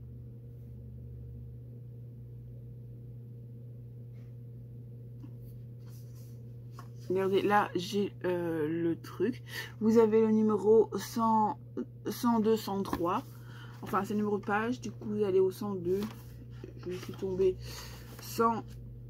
Regardez, là, j'ai euh, le truc. Vous avez le numéro cent, cent deux, cent trois. Enfin, c'est le numéro de page. Du coup, vous allez au cent deux. Je suis tombée. cent.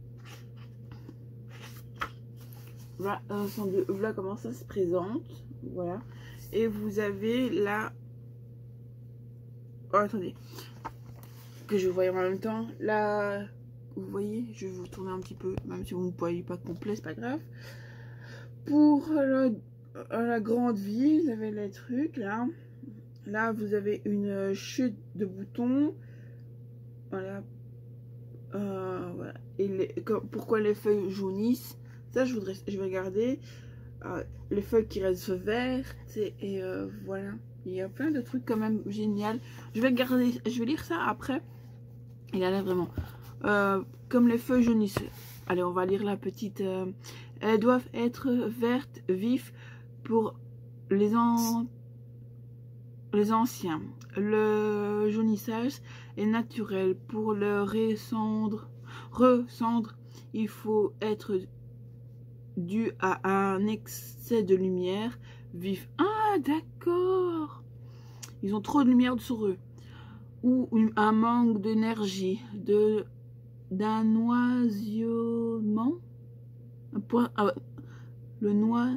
Voilà, euh, cent deux. Voilà comment ça se présente. Voilà. Et vous avez là... Oh, attendez. Que je voyais en même temps. Là, vous voyez, je vais vous tourner un petit peu. Même si vous ne voyez pas complet, c'est pas grave. Pour le, la grande ville, vous avez les trucs là. Là, vous avez une chute de boutons. Voilà. Euh, voilà. Et les, pourquoi les feuilles jaunissent? Ça, je voudrais, je vais regarder. Euh, les feuilles qui restent vertes. Et, et euh, voilà. Il y a plein de trucs quand même génial. Je vais garder, je vais lire ça après. Il a l'air vraiment. Euh, comme les feuilles jaunissent. Allez, on va lire la petite. Euh, elles doivent être vertes, vives pour les, an... les anciens. Le jaunissage est naturel. Pour le recendre, recendre, il faut être dû à un excès de lumière vive. Ah, d'accord. Ils ont trop de lumière sur eux. Ou une, un manque d'énergie, de d'un noisement. Un point, ah, le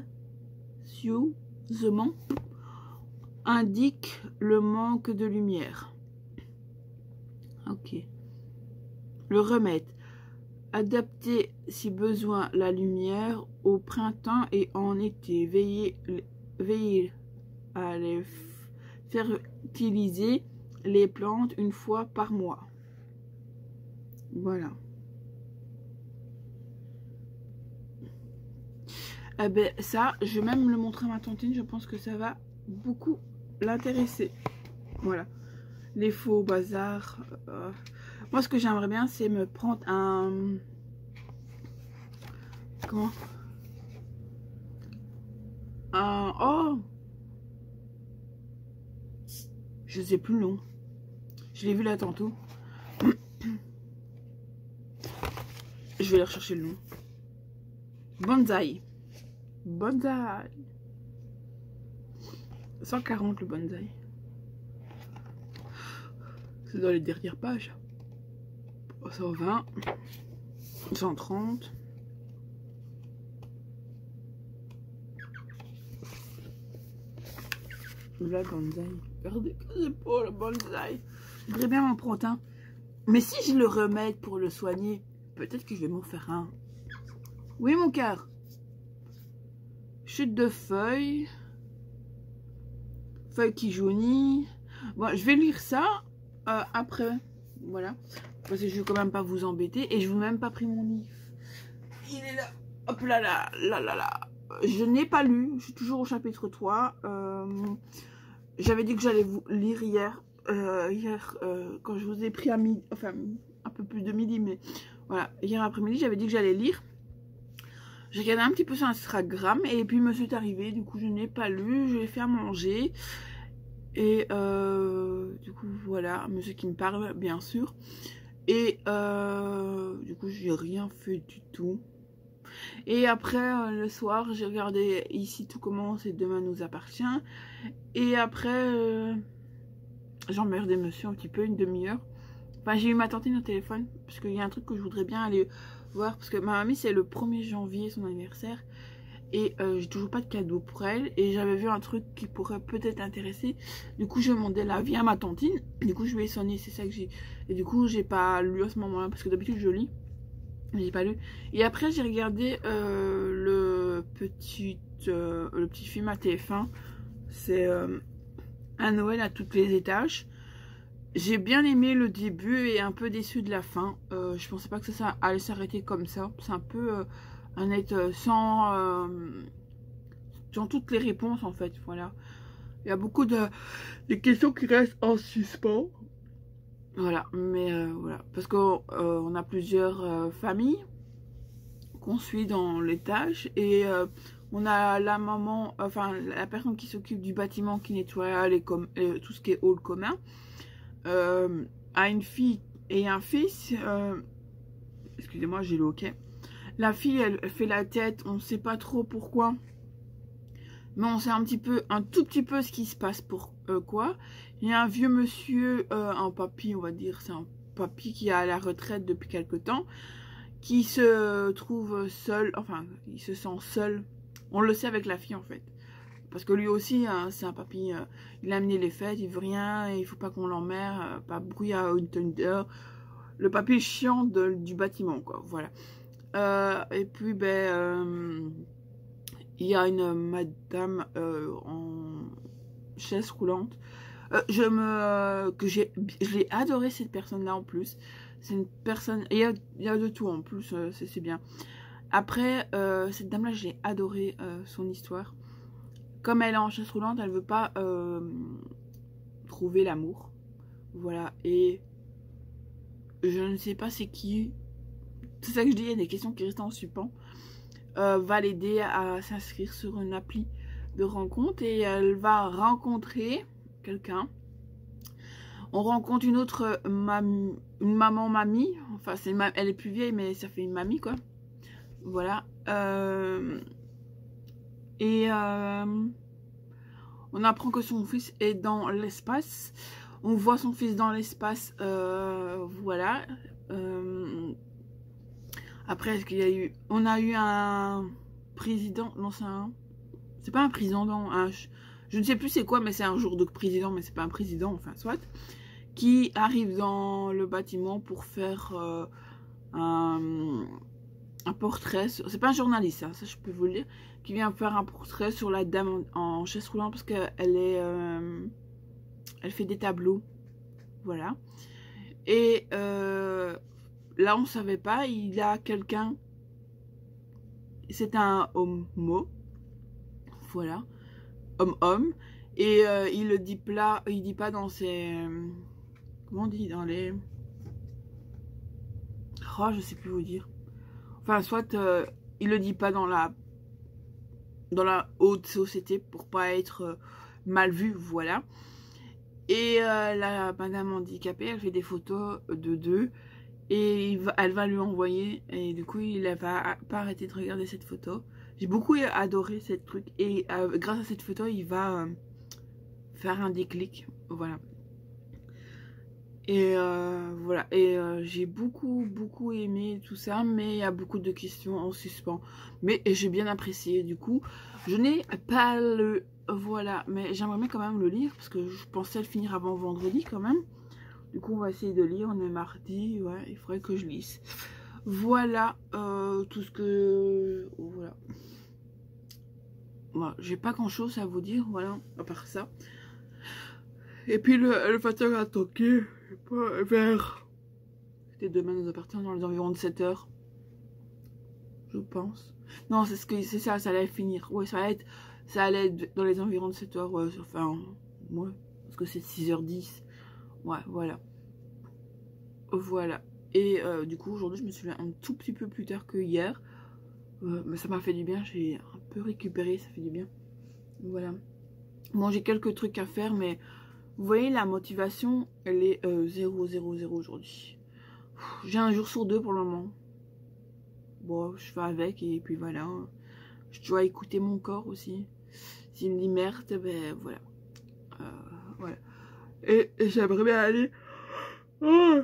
noisement indique le manque de lumière. Ok. Le remède. Adapter si besoin la lumière au printemps et en été. Veillez, veillez à les faire utiliser les plantes une fois par mois. Voilà. Eh ben ça, je vais même le montrer à ma tantine. Je pense que ça va beaucoup l'intéresser. Voilà. Les faux bazars. Euh, moi, ce que j'aimerais bien, c'est me prendre un... Comment? Un... Oh! Je sais plus le nom. Je l'ai vu là tantôt. Je vais aller rechercher le nom. Bonsaï. Bonsaï. cent quarante le bonsaï. C'est dans les dernières pages. cent vingt. cent trente. La bonsaï. Regardez que c'est beau le bonsaï. Je voudrais bien m'en prendre un. Mais si je le remets pour le soigner, peut-être que je vais m'en faire un. Oui, mon cœur. Chute de feuilles. Feuilles qui jaunissent. Bon, je vais lire ça euh, après. Voilà. Parce que je vais quand même pas vous embêter. Et je vous ai même pas pris mon livre. Il est là. Hop là là là là là. Je n'ai pas lu. Je suis toujours au chapitre trois. Euh, J'avais dit que j'allais vous lire hier. Euh, hier, euh, quand je vous ai pris à midi. Enfin, un peu plus de midi. Mais voilà. Hier après-midi, j'avais dit que j'allais lire. J'ai regardé un petit peu sur Instagram. Et puis, monsieur est arrivé. Du coup, je n'ai pas lu. Je l'ai fait à manger. Et euh, du coup, voilà. Monsieur qui me parle, bien sûr. Et euh, du coup, j'ai rien fait du tout. Et après, euh, le soir, j'ai regardé Ici tout commence et demain nous appartient. Et après, euh, j'ai emmerdé monsieur un petit peu, une demi-heure. Enfin, j'ai eu ma tantine au téléphone. Parce qu'il y a un truc que je voudrais bien aller voir. Parce que ma mamie, c'est le premier janvier, son anniversaire. Et euh, j'ai toujours pas de cadeau pour elle. Et j'avais vu un truc qui pourrait peut-être intéresser. Du coup, je demandais l'avis à ma tantine. Du coup, je lui ai sonné, c'est ça que j'ai. Et du coup, j'ai pas lu à ce moment-là. Parce que d'habitude, je lis. Mais j'ai pas lu. Et après, j'ai regardé euh, le, petit, euh, le petit film à T F un. C'est euh, Un Noël à toutes les étages. J'ai bien aimé le début et un peu déçu de la fin. Euh, je pensais pas que ça, ça allait s'arrêter comme ça. C'est un peu euh, un être sans, euh, sans toutes les réponses en fait. Voilà. Il y a beaucoup de, de questions qui restent en suspens. Voilà, mais euh, voilà, parce qu'on euh, a plusieurs euh, familles qu'on suit dans les tâches et euh, on a la maman, enfin la personne qui s'occupe du bâtiment qui nettoie les com euh, tout ce qui est hall commun, euh, a une fille et un fils. Euh, Excusez-moi, j'ai le hoquet. La fille, elle, elle fait la tête, on ne sait pas trop pourquoi, mais on sait un petit peu, un tout petit peu ce qui se passe pour euh, quoi. Il y a un vieux monsieur, euh, un papy, on va dire, c'est un papy qui est à la retraite depuis quelque temps, qui se trouve seul, enfin, il se sent seul. On le sait avec la fille en fait. Parce que lui aussi, hein, c'est un papy, euh, il a amené les fêtes, il veut rien, il faut pas qu'on l'emmerde, euh, pas de bruit à haute thunder. Le papy chiant de, du bâtiment, quoi, voilà. Euh, et puis, ben, euh, il y a une madame euh, en chaise roulante. Euh, je me que j'ai je l'ai adoré cette personne là en plus. C'est une personne, il y a, il y a de tout en plus, euh, c'est bien. Après euh, cette dame là, j'ai adoré euh, son histoire. Comme elle est en chaise roulante, elle veut pas euh, trouver l'amour, voilà. Et je ne sais pas c'est qui, c'est ça que je dis, il y a des questions qui restent en suspens. Euh, va l'aider à s'inscrire sur une appli de rencontre et elle va rencontrer quelqu'un. On rencontre une autre mamie, une maman mamie, enfin c'est ma, elle est plus vieille mais ça fait une mamie quoi. Voilà. Euh, et euh, on apprend que son fils est dans l'espace. On voit son fils dans l'espace. Euh, voilà. Euh, après est-ce qu'il y a eu, on a eu un président, non c'est un, c'est pas un président, un, je ne sais plus c'est quoi, mais c'est un jour de président, mais c'est pas un président, enfin soit, qui arrive dans le bâtiment pour faire euh, un, un portrait, c'est pas un journaliste, hein, ça je peux vous le dire, qui vient faire un portrait sur la dame en, en chaise roulante parce qu'elle est, euh, elle fait des tableaux, voilà, et euh, là on savait pas, il y a quelqu'un, c'est un homo, voilà, homme-homme, et euh, il le dit pas, il dit pas dans ses, comment on dit, dans les, oh je sais plus vous dire, enfin soit euh, il le dit pas dans la, dans la haute société pour pas être euh, mal vu, voilà, Et euh, la madame handicapée, elle fait des photos de deux. Et il va, elle va lui envoyer. Et du coup, il va pas arrêter de regarder cette photo. J'ai beaucoup adoré cette truc. Et euh, grâce à cette photo, il va euh, faire un déclic. Voilà. Et euh, voilà. Et euh, j'ai beaucoup, beaucoup aimé tout ça. Mais il y a beaucoup de questions en suspens. Mais j'ai bien apprécié. Du coup, je n'ai pas le... Voilà. Mais j'aimerais bien quand même le lire. Parce que je pensais le finir avant vendredi quand même. Du coup, on va essayer de lire. On est mardi. Ouais, il faudrait que je lise. Voilà euh, tout ce que... Voilà. Voilà, j'ai pas grand chose à vous dire, voilà, à part ça. Et puis le, le facteur a toqué vers... C'était demain, nous appartient dans les environs de sept heures. Je pense. Non, c'est ce que c'est ça, ça allait finir. Ouais, ça allait être, ça allait être dans les environs de sept heures, ouais, enfin, ouais, parce que c'est six heures dix. Ouais, voilà. Voilà. Et euh, du coup, aujourd'hui, je me suis levée un tout petit peu plus tard que hier. Euh, mais ça m'a fait du bien, j'ai un peu récupéré, ça fait du bien. Voilà. Bon, j'ai quelques trucs à faire, mais vous voyez, la motivation, elle est euh, zéro zéro zéro aujourd'hui. J'ai un jour sur deux pour le moment. Bon, je fais avec, et puis voilà. Je dois écouter mon corps aussi. S'il me dit merde, ben voilà. Euh, voilà. Et, et j'aimerais bien aller oh,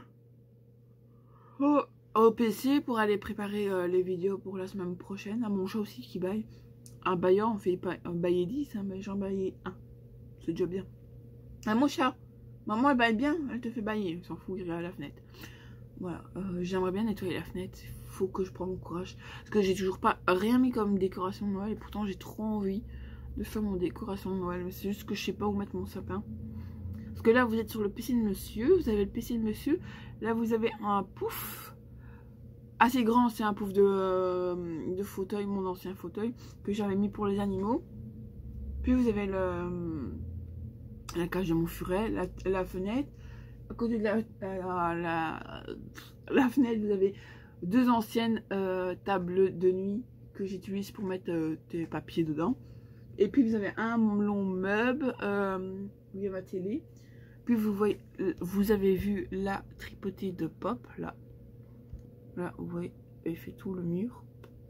oh, au P C pour aller préparer euh, les vidéos pour la semaine prochaine. À mon chat aussi qui baille. Un bailleur, on fait pas un bailler dix, hein, mais j'en bailler un. C'est déjà bien. Ah, mon chat, maman elle baille bien, elle te fait bailler, s'en fout, il est à la fenêtre. Voilà, euh, j'aimerais bien nettoyer la fenêtre, il faut que je prenne mon courage. Parce que j'ai toujours pas rien mis comme décoration de Noël et pourtant j'ai trop envie de faire mon décoration de Noël. C'est juste que je sais pas où mettre mon sapin. Parce que là vous êtes sur le P C de monsieur, vous avez le P C de monsieur, là vous avez un pouf assez grand, c'est un pouf de, euh, de fauteuil, mon ancien fauteuil que j'avais mis pour les animaux. Puis vous avez le... la cage de mon furet, la, la fenêtre. À côté de la, la, la, la fenêtre, vous avez deux anciennes euh, tables de nuit que j'utilise pour mettre euh, des papiers dedans. Et puis vous avez un long meuble euh, où il y a ma télé. Puis vous voyez, vous avez vu la tripotée de pop là. Là, vous voyez, elle fait tout le mur.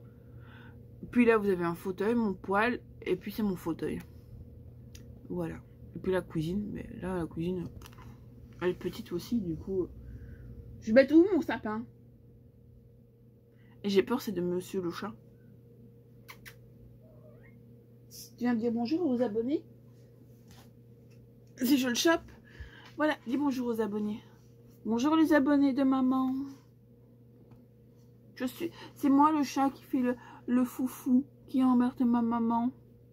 Puis là, vous avez un fauteuil, mon poêle, et puis c'est mon fauteuil. Voilà. Et puis la cuisine, mais là la cuisine, elle est petite aussi, du coup. Je vais mettre où mon sapin? Et j'ai peur, c'est de monsieur le chat. Tu viens me dire bonjour aux abonnés? Si je le chope. Voilà, dis bonjour aux abonnés. Bonjour les abonnés de maman. Je suis. C'est moi le chat qui fait le, le foufou, qui emmerde ma maman.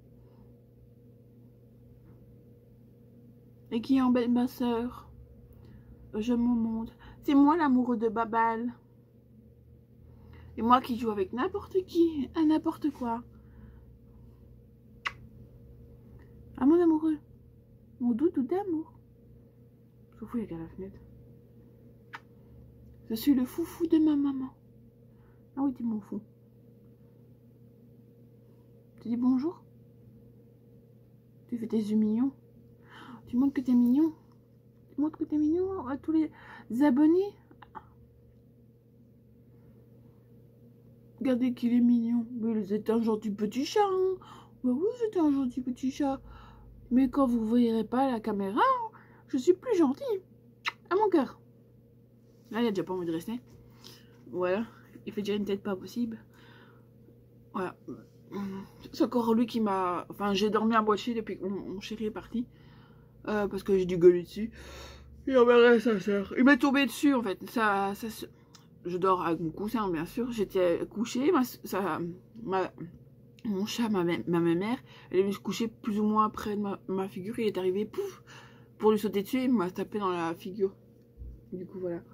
Et qui embête ma soeur. Je m'en montre. C'est moi l'amoureux de Babal. Et moi qui joue avec n'importe qui, à n'importe quoi. Ah mon amoureux. Mon doudou d'amour. Je fous, il y a la fenêtre. Je suis le foufou de ma maman. Ah oui, t'es mon fou. Tu dis bonjour? Tu fais tes yeux mignons. Tu montres que t'es mignon. Tu montres que t'es mignon à tous les abonnés. Regardez qu'il est mignon. Mais c'est un gentil petit chat. Hein. Bah oui, c'est un gentil petit chat. Mais quand vous ne verrez pas la caméra, je suis plus gentille. À mon cœur. Là, il a déjà pas envie de rester. Voilà. Il fait déjà une tête pas possible. Voilà. C'est encore lui qui m'a... Enfin, j'ai dormi à moitié depuis que mon chéri est parti. Euh, parce que j'ai dû gueuler dessus. Il emmerderait sa soeur. Il m'est tombé dessus, en fait. Ça, ça, je dors avec mon coussin, bien sûr. J'étais couchée. Ma, ça, ma, mon chat, ma, ma mère, elle est venue se coucher plus ou moins près de ma, ma figure. Il est arrivé, pouf, pour lui sauter dessus. Il m'a tapé dans la figure. Du coup, voilà.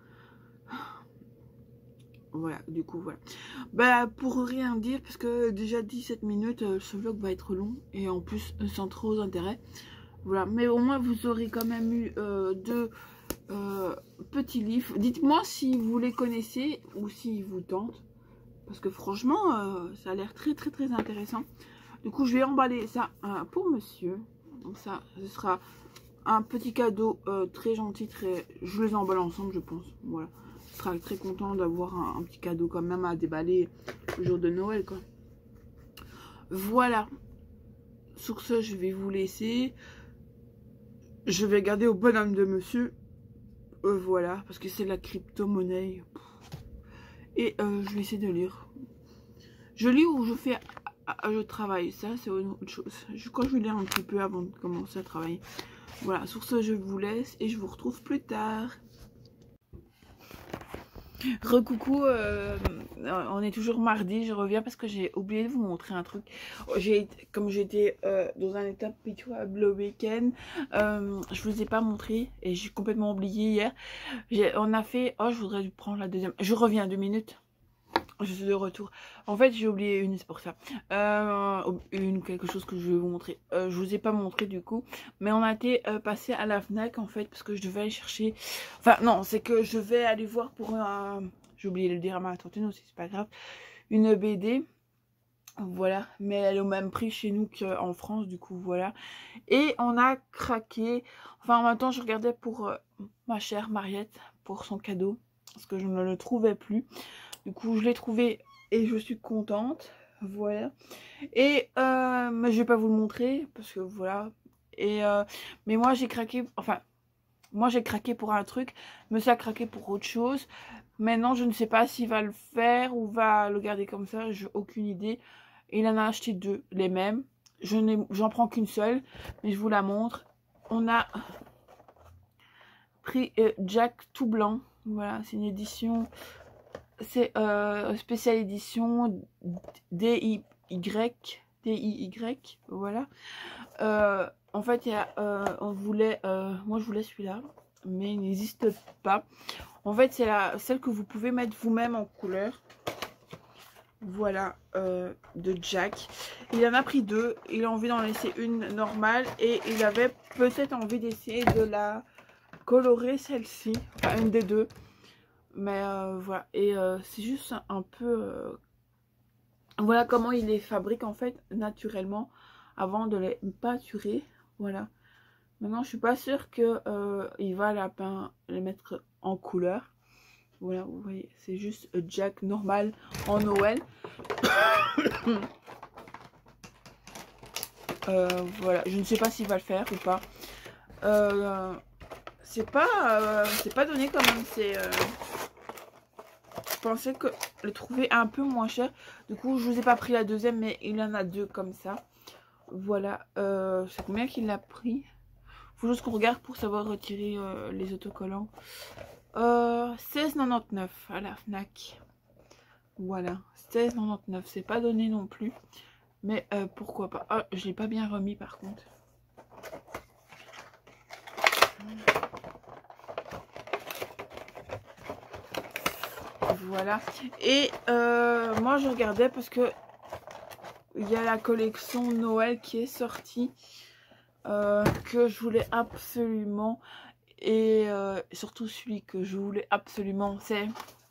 Voilà, du coup, voilà. Bah, pour rien dire, parce que déjà dix-sept minutes, ce vlog va être long. Et en plus, sans trop d'intérêt. Voilà, mais au moins, vous aurez quand même eu euh, deux euh, petits livres. Dites-moi si vous les connaissez ou s'ils vous tentent. Parce que franchement, euh, ça a l'air très, très, très intéressant. Du coup, je vais emballer ça euh, pour monsieur. Donc ça, ce sera un petit cadeau euh, très gentil, très... je les emballe ensemble je pense, voilà. Je serai très content d'avoir un, un petit cadeau quand même à déballer le jour de Noël quoi. Voilà, sur ce je vais vous laisser, je vais garder au bonhomme de monsieur, euh, voilà, parce que c'est la crypto-monnaie, et euh, je vais essayer de lire. Je lis ou je fais, je travaille, ça c'est autre chose, je crois que je vais lire un petit peu avant de commencer à travailler. Voilà, sur ce je vous laisse et je vous retrouve plus tard. Recoucou, euh, on est toujours mardi, je reviens parce que j'ai oublié de vous montrer un truc. J'ai, comme j'étais euh, dans un état pitoyable le week-end, euh, je vous ai pas montré et j'ai complètement oublié hier. On a fait, oh je voudrais prendre la deuxième, je reviens deux minutes. Je suis de retour. En fait, j'ai oublié une, c'est pour ça. Euh, une, quelque chose que je vais vous montrer. Euh, je vous ai pas montré du coup. Mais on a été euh, passé à la Fnac en fait. Parce que je devais aller chercher. Enfin, non, c'est que je vais aller voir pour un. J'ai oublié de le dire à ma tante, non, c'est pas grave. Une B D. Voilà. Mais elle est au même prix chez nous qu'en France, du coup, voilà. Et on a craqué. Enfin, en même temps, je regardais pour euh, ma chère Mariette. Pour son cadeau. Parce que je ne le trouvais plus. Du coup, je l'ai trouvé et je suis contente. Voilà. Et euh, mais je vais pas vous le montrer parce que voilà. Et euh, mais moi j'ai craqué. Enfin, moi j'ai craqué pour un truc. Mais ça a craqué pour autre chose. Maintenant, je ne sais pas s'il va le faire ou va le garder comme ça. J'ai aucune idée. Il en a acheté deux, les mêmes. Je n'ai, j'en prends qu'une seule, mais je vous la montre. On a pris euh, Jack tout blanc. Voilà, c'est une édition. C'est euh, spéciale édition D I Y, D I Y, voilà. Euh, en fait, il y a, euh, on voulait, euh, moi je voulais celui-là, mais il n'existe pas. En fait, c'est la celle que vous pouvez mettre vous-même en couleur. Voilà, euh, de Jack. Il en a pris deux. Il a envie d'en laisser une normale et il avait peut-être envie d'essayer de la colorer celle-ci, enfin une des deux. Mais euh, voilà, et euh, c'est juste un peu... Euh, voilà comment il les fabrique en fait naturellement avant de les pâturer. Voilà. Maintenant, je suis pas sûre que euh, il va la pein, les mettre en couleur. Voilà, vous voyez, c'est juste Jack normal en Noël. euh, voilà, je ne sais pas s'il va le faire ou pas. Euh, c'est pas, euh, c'est pas donné quand même. C'est... Euh, je pensais que le trouver un peu moins cher. Du coup, je vous ai pas pris la deuxième, mais il en a deux comme ça. Voilà. Euh, c'est combien qu'il l'a pris? Faut juste qu'on regarde pour savoir retirer euh, les autocollants. Euh, seize quatre-vingt-dix-neuf à la Fnac. Voilà. seize quatre-vingt-dix-neuf. C'est pas donné non plus. Mais euh, pourquoi pas. Ah, je l'ai pas bien remis par contre. Voilà. Et euh, moi je regardais parce que il y a la collection Noël qui est sortie euh, que je voulais absolument. Et euh, surtout celui que je voulais absolument, c'est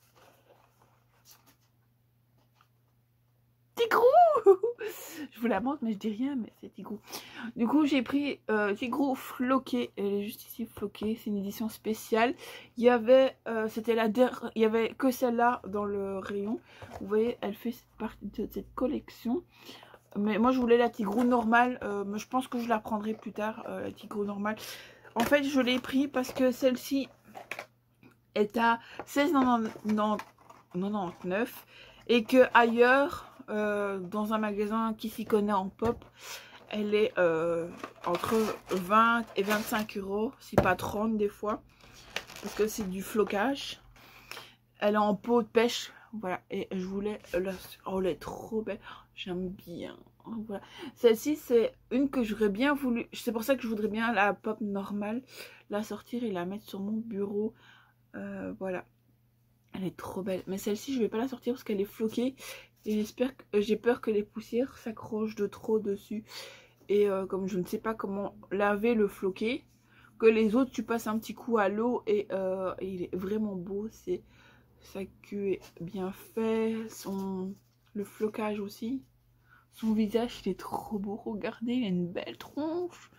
Tigrou. Je vous la montre mais je dis rien, mais c'est Tigrou. Du coup j'ai pris euh, Tigrou floqué. Elle est juste ici floquée. C'est une édition spéciale. Il y avait, euh, c'était la dernière, il y avait que celle-là dans le rayon. Vous voyez, elle fait partie de cette collection. Mais moi je voulais la Tigrou normale. Euh, mais je pense que je la prendrai plus tard, euh, la Tigrou normale. En fait je l'ai pris parce que celle-ci est à seize quatre-vingt-dix-neuf et que ailleurs euh, dans un magasin qui s'y connaît en pop, elle est euh, entre vingt et vingt-cinq euros, si pas trente des fois, parce que c'est du flocage. Elle est en peau de pêche, voilà. Et je voulais la... oh, elle est trop belle, j'aime bien. Voilà. Celle-ci c'est une que j'aurais bien voulu, c'est pour ça que je voudrais bien la pop normale, la sortir et la mettre sur mon bureau. Euh, voilà, elle est trop belle, mais celle-ci je vais pas la sortir parce qu'elle est floquée et j'espère que euh, j'ai peur que les poussières s'accrochent de trop dessus. Et euh, comme je ne sais pas comment laver le floqué, que les autres tu passes un petit coup à l'eau et, euh, et il est vraiment beau. C'est sa queue est bien fait, son le flocage aussi, son visage il est trop beau. Regardez, il a une belle tronche.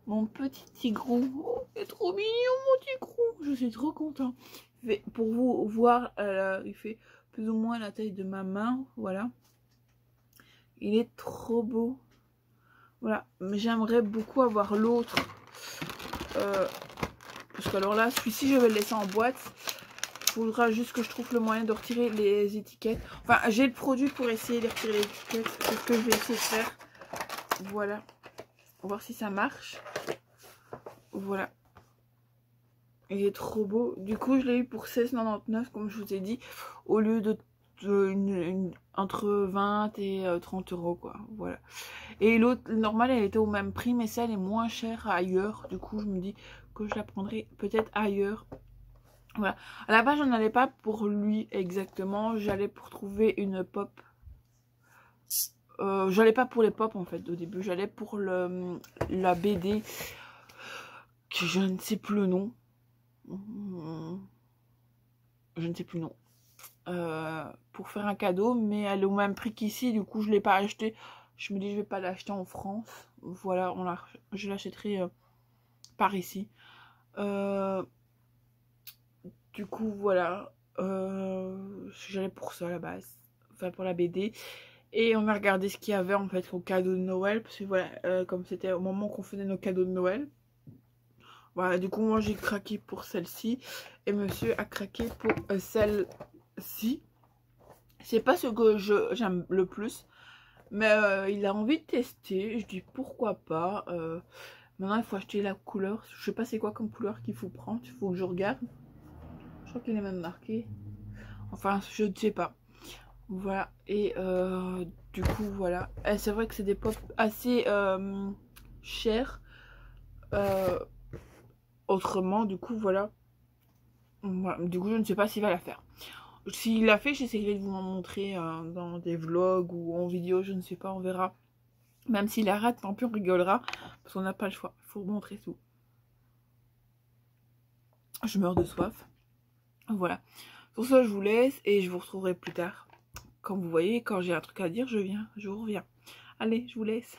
mon petit tigrou. Oh, c'est trop mignon mon tigrou. Je suis trop content. Pour vous voir, euh, il fait plus ou moins la taille de ma main. Voilà. Il est trop beau. Voilà. Mais j'aimerais beaucoup avoir l'autre. Euh, parce que alors là, celui-ci, je vais le laisser en boîte. Il faudra juste que je trouve le moyen de retirer les étiquettes. Enfin, j'ai le produit pour essayer de retirer les étiquettes. C'est ce que je vais essayer de faire. Voilà. On va voir si ça marche. Voilà. Il est trop beau. Du coup, je l'ai eu pour seize quatre-vingt-dix-neuf, comme je vous ai dit, au lieu de, de une, une, entre vingt et trente euros, quoi. Voilà. Et l'autre, normale, elle était au même prix, mais ça, elle est moins chère ailleurs. Du coup, je me dis que je la prendrai peut-être ailleurs. Voilà. À la base, j'en allais pas pour lui exactement. J'allais pour trouver une pop. Euh, j'allais pas pour les pop en fait au début. J'allais pour le la B D. Que je ne sais plus le nom. Je ne sais plus le nom. Euh, pour faire un cadeau, mais elle est au même prix qu'ici. Du coup, je l'ai pas acheté. Je me dis, je vais pas l'acheter en France. Voilà, on la, je l'achèterai euh, par ici. Euh, du coup, voilà. Euh, j'allais pour ça à la base. Enfin, pour la B D. Et on a regardé ce qu'il y avait en fait au cadeau de Noël. Parce que voilà, euh, comme c'était au moment qu'on faisait nos cadeaux de Noël. Voilà, du coup, moi j'ai craqué pour celle-ci. Et monsieur a craqué pour euh, celle-ci. C'est pas ce que j'aime le plus. Mais euh, il a envie de tester. Je dis pourquoi pas. Euh, maintenant, il faut acheter la couleur. Je sais pas c'est quoi comme couleur qu'il faut prendre. Il faut que je regarde. Je crois qu'il est même marqué. Enfin, je ne sais pas. Voilà. Et euh, du coup, voilà. C'est vrai que c'est des pop assez euh, chers. Euh, autrement, du coup, voilà. Voilà. Du coup, je ne sais pas s'il va la faire. S'il l'a fait, j'essaierai de vous en montrer euh, dans des vlogs ou en vidéo. Je ne sais pas, on verra. Même s'il la rate, tant pis, on rigolera. Parce qu'on n'a pas le choix. Il faut montrer tout. Je meurs de soif. Voilà. Pour ça, je vous laisse et je vous retrouverai plus tard. Comme vous voyez, quand j'ai un truc à dire, je viens. Je vous reviens. Allez, je vous laisse.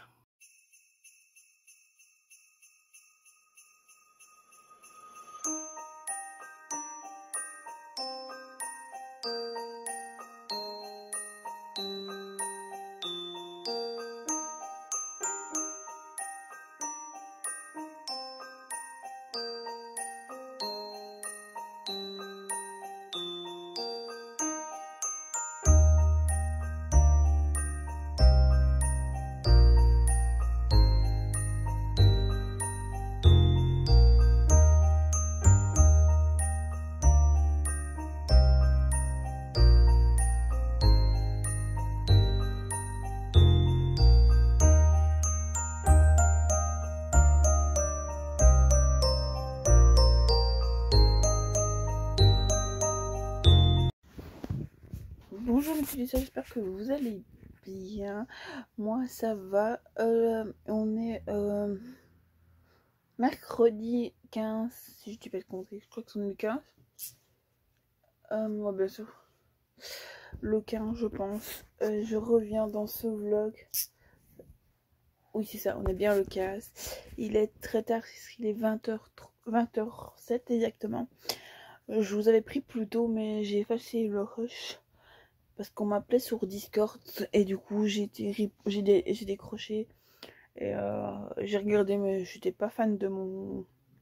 Bonjour mes petits, j'espère que vous allez bien. Moi ça va. Euh, on est euh, mercredi quinze, si je dis pas de conneries, je crois que c'est le quinze. Euh, moi bien sûr. Le quinze je pense. Euh, je reviens dans ce vlog. Oui c'est ça, on est bien le quinze. Il est très tard, il est vingt heures, vingt heures sept exactement. Je vous avais pris plus tôt mais j'ai effacé le rush. Parce qu'on m'appelait sur Discord et du coup j'ai dé décroché et euh, j'ai regardé mais j'étais pas fan de mon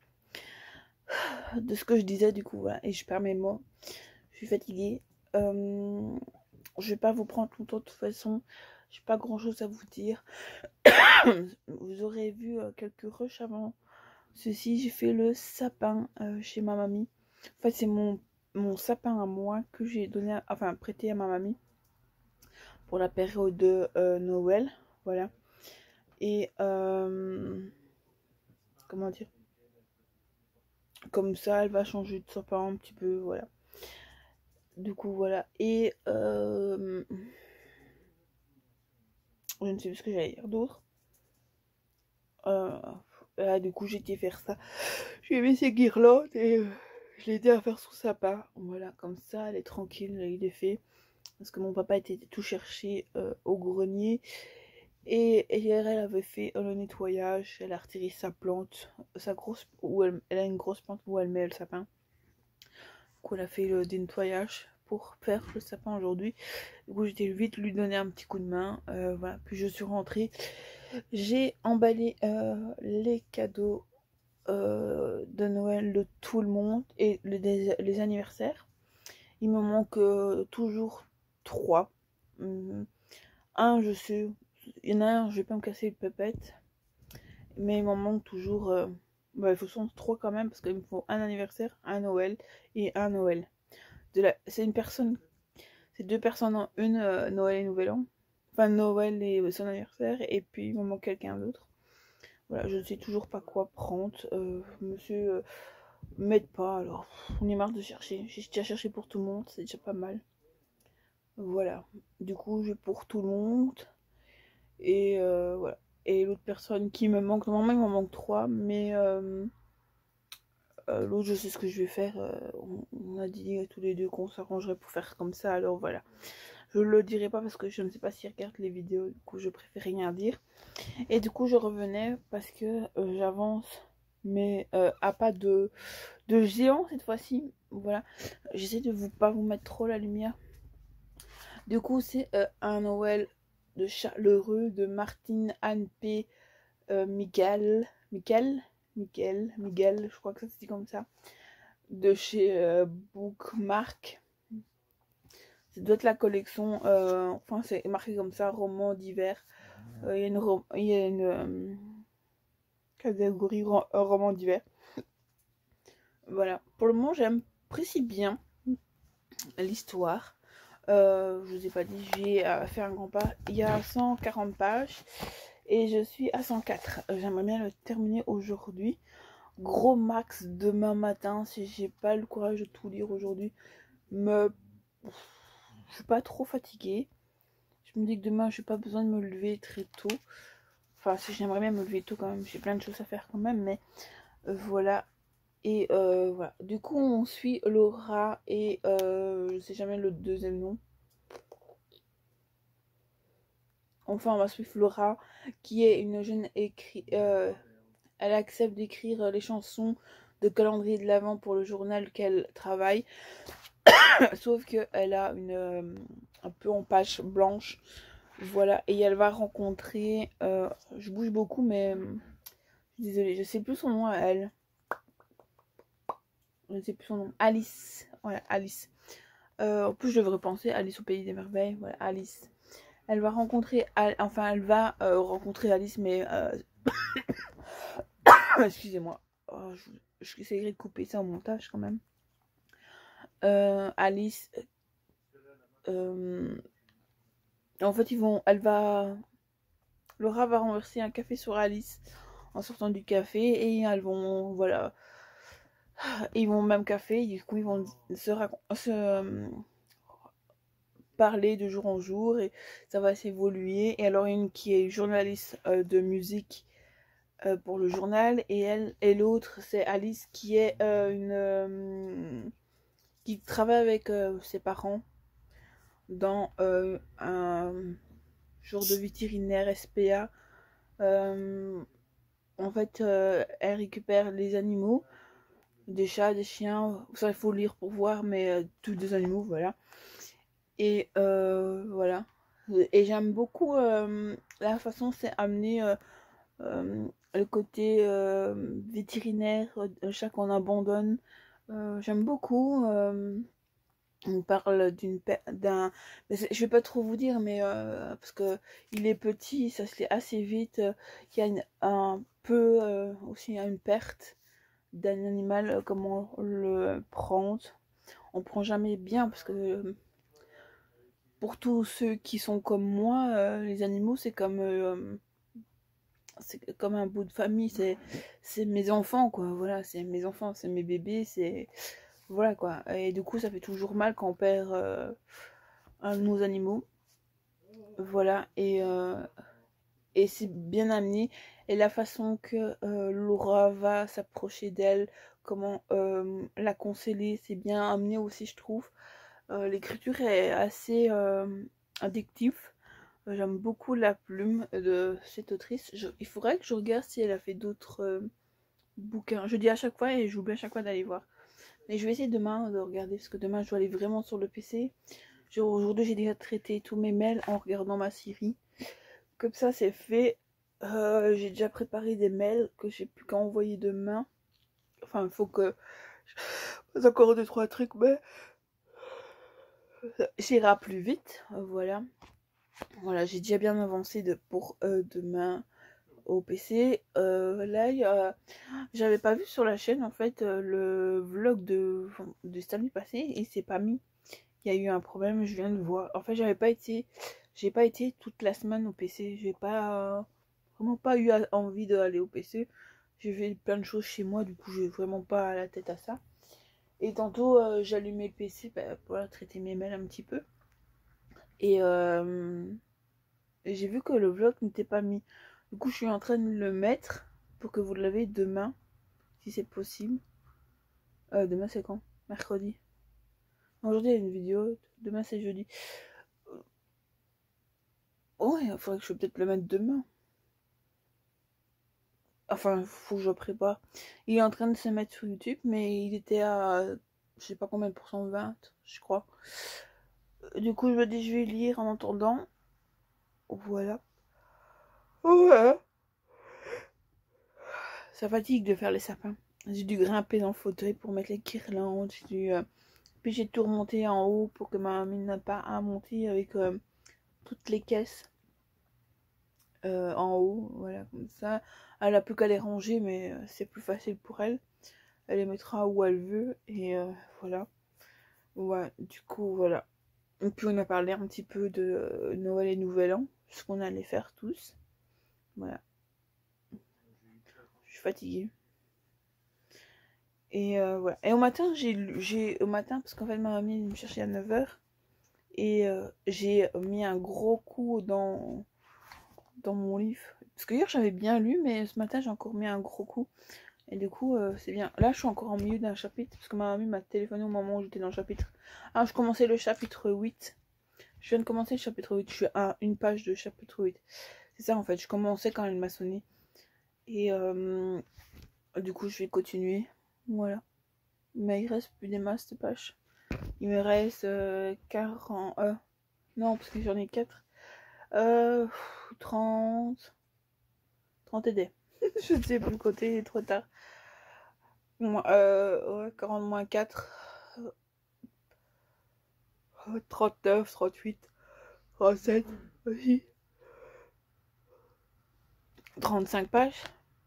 de ce que je disais du coup voilà et je perds mes mots. Je suis fatiguée. Euh, je vais pas vous prendre tout le temps de toute façon. J'ai pas grand chose à vous dire. Vous aurez vu euh, quelques rushs avant ceci. J'ai fait le sapin euh, chez ma mamie. En fait c'est mon, mon sapin à moi que j'ai donné à, enfin prêté à ma mamie. Pour la période de euh, Noël, voilà. Et euh, comment dire, comme ça, elle va changer de sapin un petit peu, voilà. Du coup, voilà. Et euh, je ne sais plus ce que j'allais dire d'autre. Euh, là, du coup, j'ai été faire ça. J'ai mis ses guirlandes et euh, je l'ai aidé à faire son sapin. Voilà, comme ça, elle est tranquille, il est fait. Parce que mon papa était tout chercher euh, au grenier. Et hier, elle avait fait le nettoyage, elle a retiré sa plante, sa grosse, où elle, elle a une grosse plante où elle met le sapin. Du coup, elle a fait le nettoyage pour faire le sapin aujourd'hui. Du coup, j'étais vite lui donner un petit coup de main. Euh, voilà, puis je suis rentrée. J'ai emballé euh, les cadeaux euh, de Noël de tout le monde et les, les anniversaires. Il me manque euh, toujours trois. Hum, un, je sais, il y en a un, je vais pas me casser le pépette. Mais il m'en manque toujours. Euh, bah, il faut son trois quand même parce qu'il me faut un anniversaire, un Noël et un Noël. De la... C'est une personne, c'est deux personnes en une, euh, Noël et Nouvel An. Enfin, Noël et son anniversaire. Et puis il me manque quelqu'un d'autre. Voilà, je ne sais toujours pas quoi prendre. Euh, monsieur euh, m'aide pas, alors on est marre de chercher. J'ai déjà cherché pour tout le monde, c'est déjà pas mal. Voilà, du coup, j'ai pour tout le monde. Et euh, voilà. Et l'autre personne qui me manque, normalement il m'en manque trois, mais euh, euh, l'autre je sais ce que je vais faire. Euh, on, on a dit tous les deux qu'on s'arrangerait pour faire comme ça, alors voilà. Je le dirai pas parce que je ne sais pas s'ils regardent les vidéos, du coup je préfère rien dire. Et du coup je revenais parce que euh, j'avance, mais euh, à pas de, de géant cette fois-ci. Voilà, j'essaie de vous pas vous mettre trop la lumière. Du coup c'est euh, un Noël de chaleureux de Martine Anne P. Euh, Miguel, Miguel, Miguel, Miguel, je crois que ça se dit comme ça, de chez euh, Bookmark. Ça doit être la collection, euh, enfin c'est marqué comme ça, roman d'hiver. Euh, il y a une, rom il y a une euh, catégorie ro roman d'hiver. Voilà, pour le moment j'apprécie bien l'histoire. Euh, je vous ai pas dit, j'ai euh, fait un grand pas. Il y a cent quarante pages et je suis à cent quatre. J'aimerais bien le terminer aujourd'hui. Gros max demain matin si j'ai pas le courage de tout lire aujourd'hui. Me... Je suis pas trop fatiguée. Je me dis que demain, je n'ai pas besoin de me lever très tôt. Enfin, si j'aimerais bien me lever tôt quand même. J'ai plein de choses à faire quand même. Mais euh, voilà. Et euh, voilà. Du coup, on suit Laura et euh, je sais jamais le deuxième nom. Enfin, on va suivre Laura qui est une jeune écrit. Euh, elle accepte d'écrire les chansons de calendrier de l'Avent pour le journal qu'elle travaille. Sauf qu'elle a une euh, un peu en page blanche. Voilà, et elle va rencontrer, euh, je bouge beaucoup, mais désolée, je sais plus son nom à elle. Je ne sais plus son nom. Alice. Voilà, Alice. Euh, en plus, je devrais penser Alice au pays des merveilles. Voilà, Alice. Elle va rencontrer, enfin, elle va euh, rencontrer Alice, mais euh... excusez-moi. Oh, je, je essaierai de couper ça au montage quand même. Euh, Alice. Euh, en fait, ils vont, elle va, Laura va renverser un café sur Alice en sortant du café et elles vont, voilà, ils vont au même café, du coup ils vont se, se euh, parler de jour en jour et ça va s'évoluer. Et alors une qui est journaliste euh, de musique euh, pour le journal et elle et l'autre c'est Alice qui est euh, une euh, qui travaille avec euh, ses parents dans euh, un genre de vétérinaire S P A. Euh, en fait, euh, elle récupère les animaux, des chats, des chiens, ça il faut lire pour voir, mais euh, tous des animaux, voilà. Et euh, voilà. Et j'aime beaucoup euh, la façon c'est amené euh, euh, le côté euh, vétérinaire, le chat qu'on abandonne. Euh, j'aime beaucoup. Euh, on parle d'une d'un, je vais pas trop vous dire, mais euh, parce que il est petit, ça se fait assez vite. Il y a une, un peu euh, aussi une perte d'un animal, euh, comment le prendre. On prend jamais bien parce que euh, pour tous ceux qui sont comme moi, euh, les animaux c'est comme euh, c'est comme un bout de famille, c'est c'est mes enfants quoi. Voilà, c'est mes enfants, c'est mes bébés, c'est voilà quoi. Et du coup, ça fait toujours mal quand on perd euh, un de nos animaux. Voilà, et, euh, et c'est bien amené. Et la façon que euh, Laura va s'approcher d'elle, comment euh, la consoler, c'est bien amené aussi, je trouve. Euh, L'écriture est assez euh, addictive. Euh, J'aime beaucoup la plume de cette autrice. Je, il faudrait que je regarde si elle a fait d'autres euh, bouquins. Je dis à chaque fois et j'oublie à chaque fois d'aller voir. Mais je vais essayer demain de regarder parce que demain je dois aller vraiment sur le P C. Aujourd'hui j'ai déjà traité tous mes mails en regardant ma série. Comme ça c'est fait. Euh, j'ai déjà préparé des mails que j'ai plus qu'à envoyer demain. Enfin il faut que... J'ai encore deux trois trucs mais... ça ira plus vite. Euh, voilà. Voilà, j'ai déjà bien avancé de, pour euh, demain au P C. Euh, là, y a... j'avais pas vu sur la chaîne en fait euh, le vlog de, de samedi passé et c'est pas mis. Il y a eu un problème, je viens de voir. En fait, j'avais pas été, j'ai pas été toute la semaine au P C. J'ai pas euh, vraiment pas eu envie d'aller au P C. J'ai fait plein de choses chez moi, du coup, j'ai vraiment pas la tête à ça. Et tantôt, euh, j'allumais le P C bah, pour traiter mes mails un petit peu. Et euh, j'ai vu que le vlog n'était pas mis. Du coup, je suis en train de le mettre pour que vous l'avez demain, si c'est possible. Euh, demain, c'est quand? Mercredi. Aujourd'hui, il y a une vidéo. Demain, c'est jeudi. Oh, il faudrait que je peut-être le mettre demain. Enfin, il faut que je prépare. Il est en train de se mettre sur YouTube, mais il était à je sais pas combien de pourcents, vingt, je crois. Du coup, je me dis, je vais lire en attendant. Voilà. Ouais. Ça fatigue de faire les sapins. J'ai dû grimper dans le fauteuil pour mettre les guirlandes. J'ai dû, euh... Puis j'ai tout remonté en haut pour que ma mamie n'a pas à monter avec euh, toutes les caisses euh, en haut. Voilà, comme ça. Elle a plus qu'à les ranger, mais euh, c'est plus facile pour elle. Elle les mettra où elle veut. Et euh, voilà. Ouais, du coup, voilà. Et puis on a parlé un petit peu de euh, Noël et Nouvel An. Ce qu'on allait faire tous. Voilà. Je suis fatiguée. Et euh, voilà. Et au matin, j'ai j'ai au matin, parce qu'en fait ma mamie me cherchait à neuf heures. Et euh, j'ai mis un gros coup dans, dans mon livre. Parce que hier j'avais bien lu, mais ce matin j'ai encore mis un gros coup. Et du coup, euh, c'est bien. Là, je suis encore en milieu d'un chapitre, parce que ma mamie m'a téléphoné au moment où j'étais dans le chapitre. Ah, je commençais le chapitre huit. Je viens de commencer le chapitre huit. Je suis à une page de chapitre huit. C'est ça en fait, je commençais quand elle m'a sonné. Et euh, du coup, je vais continuer. Voilà. Mais il reste plus des masses de pages. Il me reste euh, quarante. Euh, non, parce que j'en ai quatre. Euh, trente. trente et des. Je ne sais plus le côté, il est trop tard. Euh, ouais, quarante moins quatre. trente-neuf, trente-huit, trente-sept. Aussi. trente-cinq pages.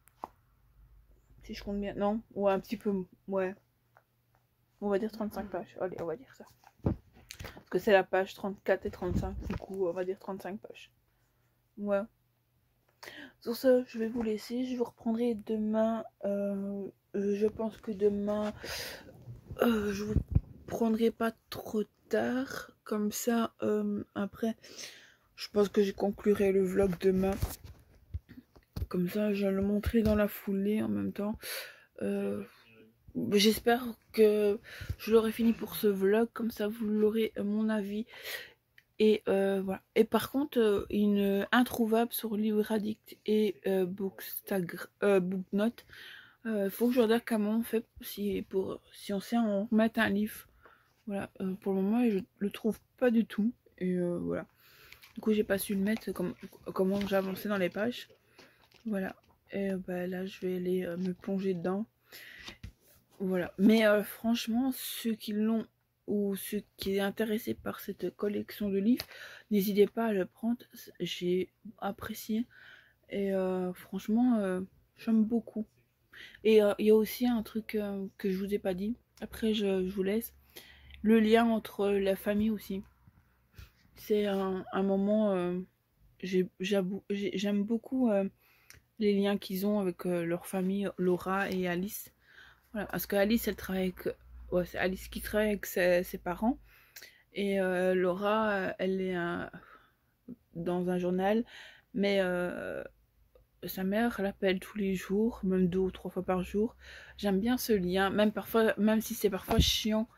Si je compte bien. Non, ou un petit peu. Ouais. On va dire trente-cinq pages. Allez, on va dire ça. Parce que c'est la page trente-quatre et trente-cinq. Du coup, on va dire trente-cinq pages. Ouais. Sur ce, je vais vous laisser. Je vous reprendrai demain. Euh, je pense que demain, euh, je vous prendrai pas trop tard. Comme ça, euh, après, je pense que je conclurai le vlog demain. Comme ça, je vais le montrer dans la foulée en même temps. Euh, J'espère que je l'aurai fini pour ce vlog. Comme ça, vous l'aurez mon avis. Et euh, voilà. Et par contre, euh, une introuvable sur Livre Addict et euh, Bookstag, euh, Booknote. Il euh, faut que je regarde comment on fait si, pour, si on sait en remettre un livre. Voilà. Euh, pour le moment, je le trouve pas du tout. Et euh, voilà. Du coup, j'ai pas su le mettre comme, comment j'ai avancé dans les pages. Voilà. Et euh, bah, là, je vais aller euh, me plonger dedans. Voilà. Mais euh, franchement, ceux qui l'ont ou ceux qui est intéressé par cette collection de livres, n'hésitez pas à le prendre. J'ai apprécié. Et euh, franchement, euh, j'aime beaucoup. Et il euh, y a aussi un truc euh, que je vous ai pas dit. Après, je, je vous laisse. Le lien entre la famille aussi. C'est un, un moment... Euh, j'aime beaucoup euh, les liens qu'ils ont avec euh, leur famille, Laura et Alice. Voilà, parce que Alice, elle travaille avec... Ouais, c'est Alice qui travaille avec ses, ses parents. Et euh, Laura, elle est un, dans un journal. Mais euh, sa mère l'appelle tous les jours, même deux ou trois fois par jour. J'aime bien ce lien, même parfois, même si c'est parfois chiant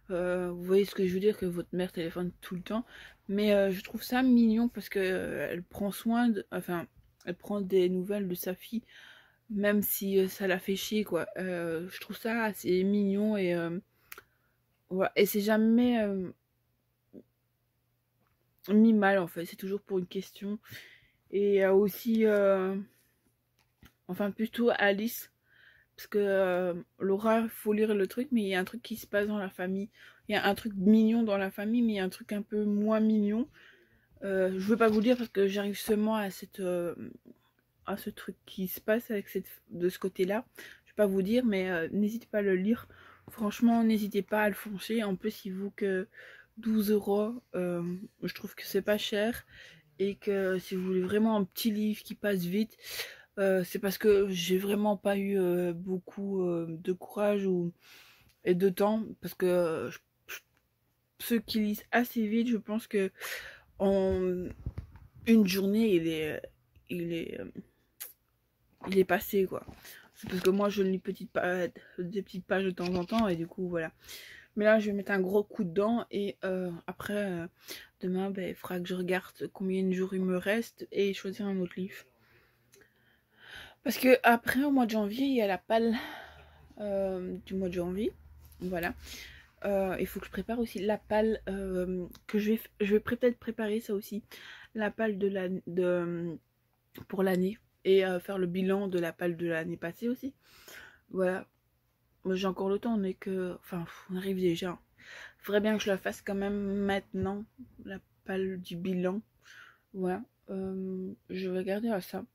Euh, vous voyez ce que je veux dire, que votre mère téléphone tout le temps. Mais euh, je trouve ça mignon parce que euh, elle prend soin de... Enfin, elle prend des nouvelles de sa fille, même si euh, ça la fait chier, quoi. Euh, je trouve ça assez mignon et... Euh, voilà. Et c'est jamais euh, mis mal, en fait. C'est toujours pour une question. Et euh, aussi... Euh, enfin, plutôt Alice. Parce que euh, Laura, il faut lire le truc, mais il y a un truc qui se passe dans la famille. Il y a un truc mignon dans la famille, mais il y a un truc un peu moins mignon. Euh, je veux pas vous dire parce que j'arrive seulement à cette euh, à ce truc qui se passe avec cette de ce côté-là. Je vais pas vous dire, mais euh, n'hésitez pas à le lire. Franchement, n'hésitez pas à le foncer. En plus, il vaut que douze euros. Euh, je trouve que c'est pas cher et que si vous voulez vraiment un petit livre qui passe vite, euh, c'est parce que j'ai vraiment pas eu euh, beaucoup euh, de courage ou et de temps parce que euh, je, je, ceux qui lisent assez vite, je pense que en une journée, il est, il est, euh, il est passé, quoi. C'est parce que moi, je lis petite pa- des petites pages de temps en temps, et du coup, voilà. Mais là, je vais mettre un gros coup dedans, et euh, après, euh, demain, ben, il faudra que je regarde combien de jours il me reste, et choisir un autre livre. Parce que après, au mois de janvier, il y a la palle euh, du mois de janvier. Voilà. Euh, il faut que je prépare aussi la palle euh, que je vais, je vais peut-être préparer ça aussi. La palle de la, de, pour l'année et euh, faire le bilan de la palle de l'année passée aussi. Voilà. Moi j'ai encore le temps, on est que... Enfin, on arrive déjà. Il faudrait bien que je la fasse quand même maintenant, la palle du bilan. Voilà. Euh, je vais garder à ça.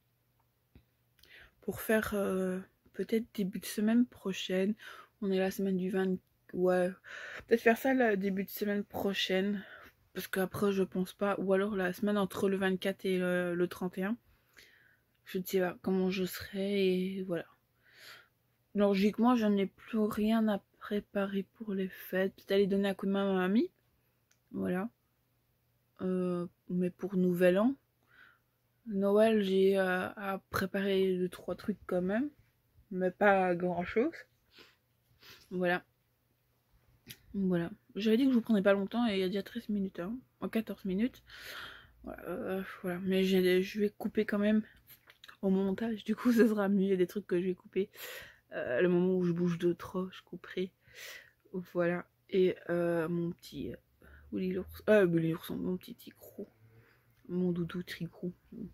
Pour faire euh, peut-être début de semaine prochaine. On est la semaine du vingt... Ouais. Peut-être faire ça le début de semaine prochaine. Parce qu'après je pense pas. Ou alors la semaine entre le vingt-quatre et le, le trente et un. Je ne sais pas comment je serai et voilà. Logiquement, je n'ai plus rien à préparer pour les fêtes. Peut-être aller donner un coup de main à ma mamie. Voilà. Euh, mais pour Nouvel An, Noël, j'ai euh, à préparer deux, trois trucs quand même. Mais pas grand-chose. Voilà. Voilà. J'avais dit que je vous prenais pas longtemps et il y a déjà treize minutes. Hein. En quatorze minutes. Voilà. Euh, voilà. Mais je vais couper quand même au montage. Du coup, ce sera mieux. Il y a des trucs que je vais couper. Euh, le moment où je bouge de trop, je couperai. Voilà. Et euh, mon petit euh, Willy l'ours, euh, Willy l'ourson, mon petit tigrou, mon doudou tigrou.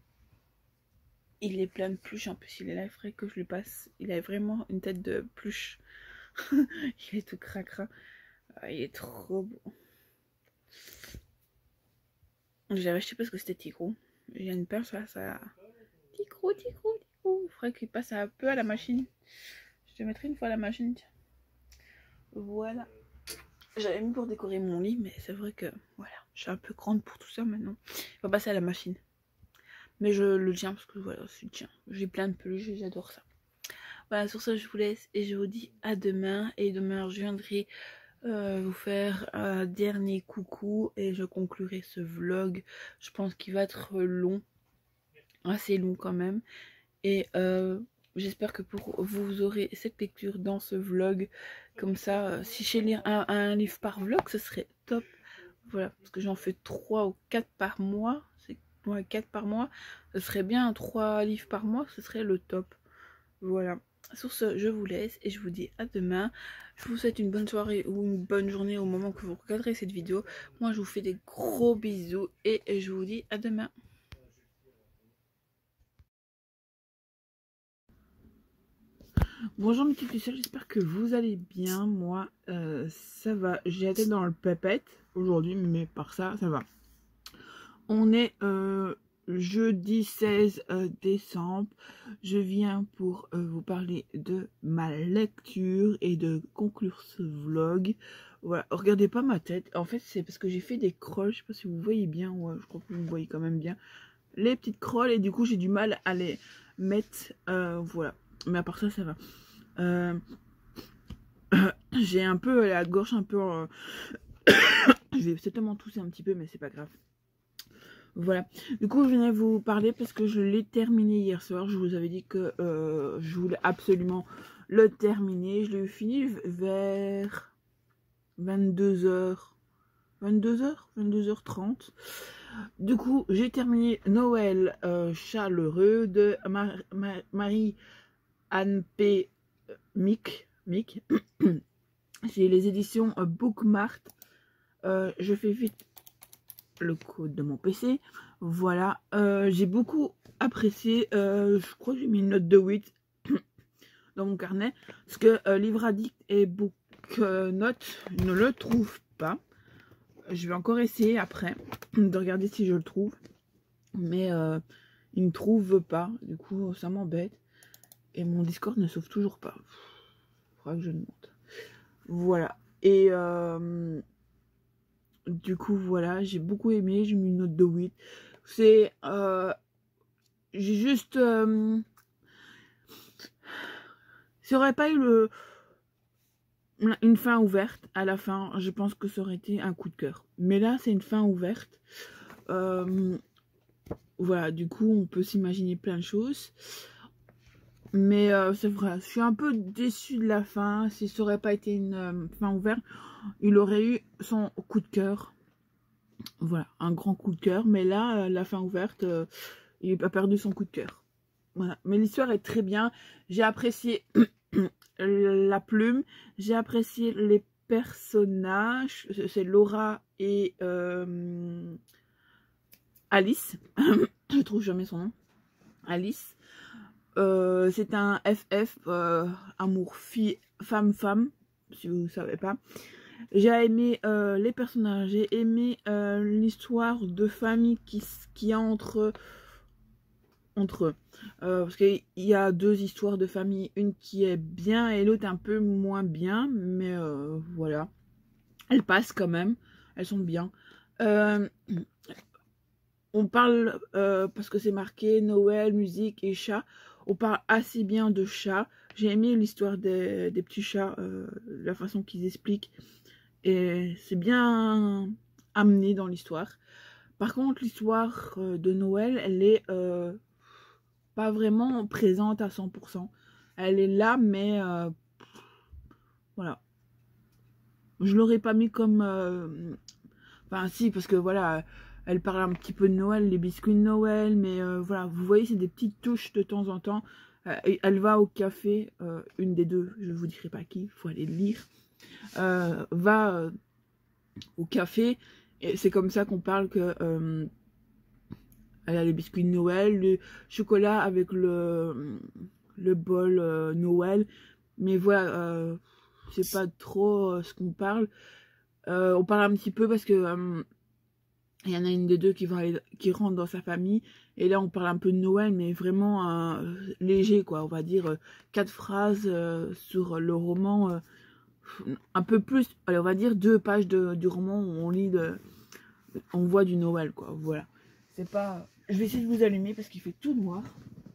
Il est plein de pluches. En plus, il est là, il faudrait que je lui passe. Il a vraiment une tête de pluche. Il est tout cracra. Ah, il est trop beau. Je l'avais acheté parce que c'était tigrou. Il y a une paire, ça, ça. Tigrou, tigrou, tigrou. Il faudrait qu'il passe un peu à la machine. Je te mettrai une fois à la machine. Voilà. J'avais mis pour décorer mon lit, mais c'est vrai que voilà, je suis un peu grande pour tout ça maintenant. Il va passer à la machine. Mais je le tiens parce que voilà, je tiens. J'ai plein de peluches et j'adore ça. Voilà, sur ça, je vous laisse et je vous dis à demain. Et demain, je viendrai euh, vous faire un dernier coucou et je conclurai ce vlog. Je pense qu'il va être long, assez long quand même. Et euh, j'espère que pour vous, vous aurez cette lecture dans ce vlog. Comme ça, euh, si je sais lire un, un livre par vlog, ce serait top. Voilà, parce que j'en fais trois ou quatre par mois. C'est ouais, quatre par mois. Ce serait bien, trois livres par mois, ce serait le top. Voilà. Sur ce, je vous laisse et je vous dis à demain. Je vous souhaite une bonne soirée ou une bonne journée au moment que vous regarderez cette vidéo. Moi, je vous fais des gros bisous et je vous dis à demain. Bonjour mes petites lucioles, j'espère que vous allez bien. Moi, euh, ça va. J'ai été dans le pépette aujourd'hui, mais par ça, ça va. On est euh, jeudi seize décembre. Je viens pour euh, vous parler de ma lecture et de conclure ce vlog. Voilà, regardez pas ma tête. En fait, c'est parce que j'ai fait des crolles. Je sais pas si vous voyez bien. Ouais, je crois que vous voyez quand même bien. Les petites crolles et du coup, j'ai du mal à les mettre. Euh, voilà. Mais à part ça, ça va. Euh, j'ai un peu la gorge un peu euh... je vais certainement tousser un petit peu mais c'est pas grave. Voilà, du coup je venais vous parler parce que je l'ai terminé hier soir. Je vous avais dit que euh, je voulais absolument le terminer. Je l'ai fini vers vingt-deux heures, vingt-deux heures, vingt-deux heures trente. Du coup, j'ai terminé Noël euh, chaleureux de Mar Mar Marie-Anne P. Mick. Mick. J'ai les éditions euh, Bookmart. Euh, je fais vite le code de mon P C. Voilà. Euh, j'ai beaucoup apprécié. Euh, je crois que j'ai mis une note de huit dans mon carnet. Parce que euh, Livre Addict et Booknote ne le trouvent pas. Je vais encore essayer après de regarder si je le trouve. Mais euh, il ne trouve pas. Du coup, ça m'embête. Et mon Discord ne sauve toujours pas. Il faudra que je le monte. Voilà. Et euh, du coup, voilà. J'ai beaucoup aimé. J'ai mis une note de huit. C'est... Euh, j'ai juste... Euh, ça aurait pas eu le... une fin ouverte à la fin, je pense que ça aurait été un coup de cœur. Mais là, c'est une fin ouverte. Euh, voilà, du coup, on peut s'imaginer plein de choses. Mais euh, c'est vrai, je suis un peu déçue de la fin. Si ça aurait pas été une euh, fin ouverte, il aurait eu son coup de cœur. Voilà, un grand coup de cœur. Mais là, euh, la fin ouverte, euh, il n'a pas perdu son coup de cœur. Voilà. Mais l'histoire est très bien. J'ai apprécié la plume. J'ai apprécié les personnages. C'est Laura et euh, Alice. Je trouve jamais son nom. Alice. Euh, c'est un F F, euh, amour fille, femme-femme, si vous ne savez pas. J'ai aimé euh, les personnages, j'ai aimé euh, l'histoire de famille qui, qui a entre, entre eux. Euh, parce qu'il y a deux histoires de famille, une qui est bien et l'autre un peu moins bien, mais euh, voilà. Elles passent quand même, elles sont bien. Euh, on parle, euh, parce que c'est marqué Noël, musique et chat, on parle assez bien de chats. J'ai aimé l'histoire des, des petits chats, euh, la façon qu'ils expliquent. Et c'est bien amené dans l'histoire. Par contre, l'histoire euh, de Noël, elle est euh, pas vraiment présente à cent pour cent. Elle est là, mais euh, voilà. Je l'aurais pas mis comme... Euh, enfin, si, parce que voilà... Elle parle un petit peu de Noël, les biscuits de Noël, mais euh, voilà, vous voyez, c'est des petites touches de temps en temps. Euh, elle va au café, euh, une des deux, je ne vous dirai pas qui, il faut aller le lire, euh, va euh, au café, et c'est comme ça qu'on parle que euh, elle a les biscuits de Noël, le chocolat avec le, le bol euh, Noël, mais voilà, euh, c'est pas trop euh, ce qu'on parle. Euh, on parle un petit peu parce que... Euh, il y en a une des deux qui, va aller, qui rentre dans sa famille. Et là, on parle un peu de Noël, mais vraiment euh, léger, quoi. On va dire euh, quatre phrases euh, sur le roman. Euh, un peu plus, allez, on va dire deux pages de, du roman où on lit, de, on voit du Noël, quoi. Voilà. C'est pas... Je vais essayer de vous allumer parce qu'il fait tout noir.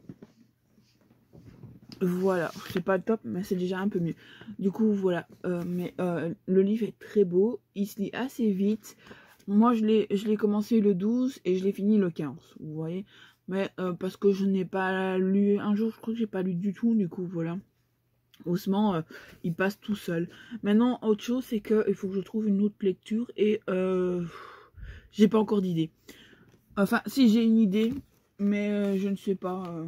Voilà. C'est pas top, mais c'est déjà un peu mieux. Du coup, voilà. Euh, mais euh, le livre est très beau. Il se lit assez vite. Moi, je l'ai commencé le douze et je l'ai fini le quinze, vous voyez. Mais euh, parce que je n'ai pas lu, un jour, je crois que j'ai pas lu du tout, du coup, voilà. Haussement, euh, il passe tout seul. Maintenant, autre chose, c'est qu'il faut que je trouve une autre lecture et euh, j'ai pas encore d'idée. Enfin, si j'ai une idée, mais euh, je ne sais pas. Euh...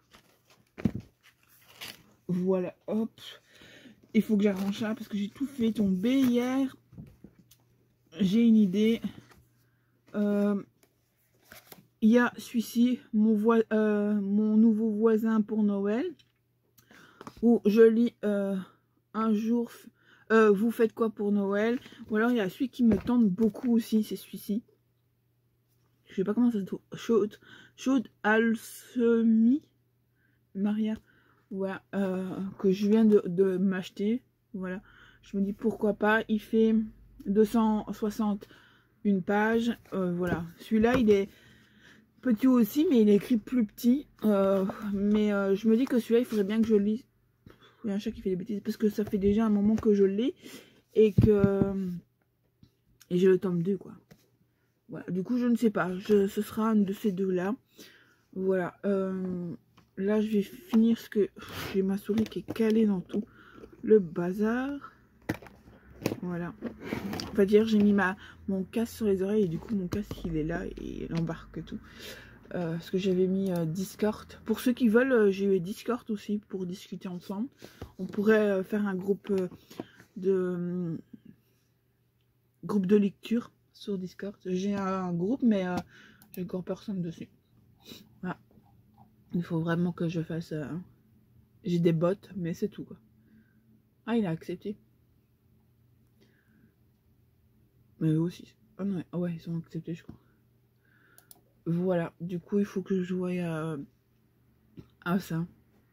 Voilà, hop. Il faut que j'arrange ça parce que j'ai tout fait tomber hier. J'ai une idée. Euh, il y a celui-ci, mon, euh, mon nouveau voisin pour Noël, où je lis euh, un jour, euh, vous faites quoi pour Noël? Ou alors il y a celui qui me tente beaucoup aussi, c'est celui-ci. Je sais pas comment ça se trouve. Chaude, Chaude Alchemy, Maria, voilà, euh, que je viens de, de m'acheter. Voilà, je me dis pourquoi pas. Il fait deux cent soixante une page. Euh, voilà, celui-là il est petit aussi, mais il est écrit plus petit. Euh, mais euh, je me dis que celui-là, il faudrait bien que je le lise. Il y a un chat qui fait des bêtises parce que ça fait déjà un moment que je l'ai et que et j'ai le tome deux, quoi. Voilà, du coup, je ne sais pas. Je, ce sera un de ces deux-là. Voilà. Euh, là, je vais finir ce que... J'ai ma souris qui est calée dans tout le bazar. Voilà. On va dire, j'ai mis ma, mon casque sur les oreilles et du coup mon casque il est là et il embarque tout. Euh, parce que j'avais mis euh, Discord. Pour ceux qui veulent, euh, j'ai eu Discord aussi pour discuter ensemble. On pourrait euh, faire un groupe euh, de euh, groupe de lecture sur Discord. J'ai un groupe mais euh, j'ai encore personne dessus. Voilà. Il faut vraiment que je fasse... Euh, j'ai des bots mais c'est tout quoi. Ah il a accepté. Mais eux aussi. Ah non, ah ouais ils ont accepté je crois. Voilà, du coup il faut que je voie à, à ça.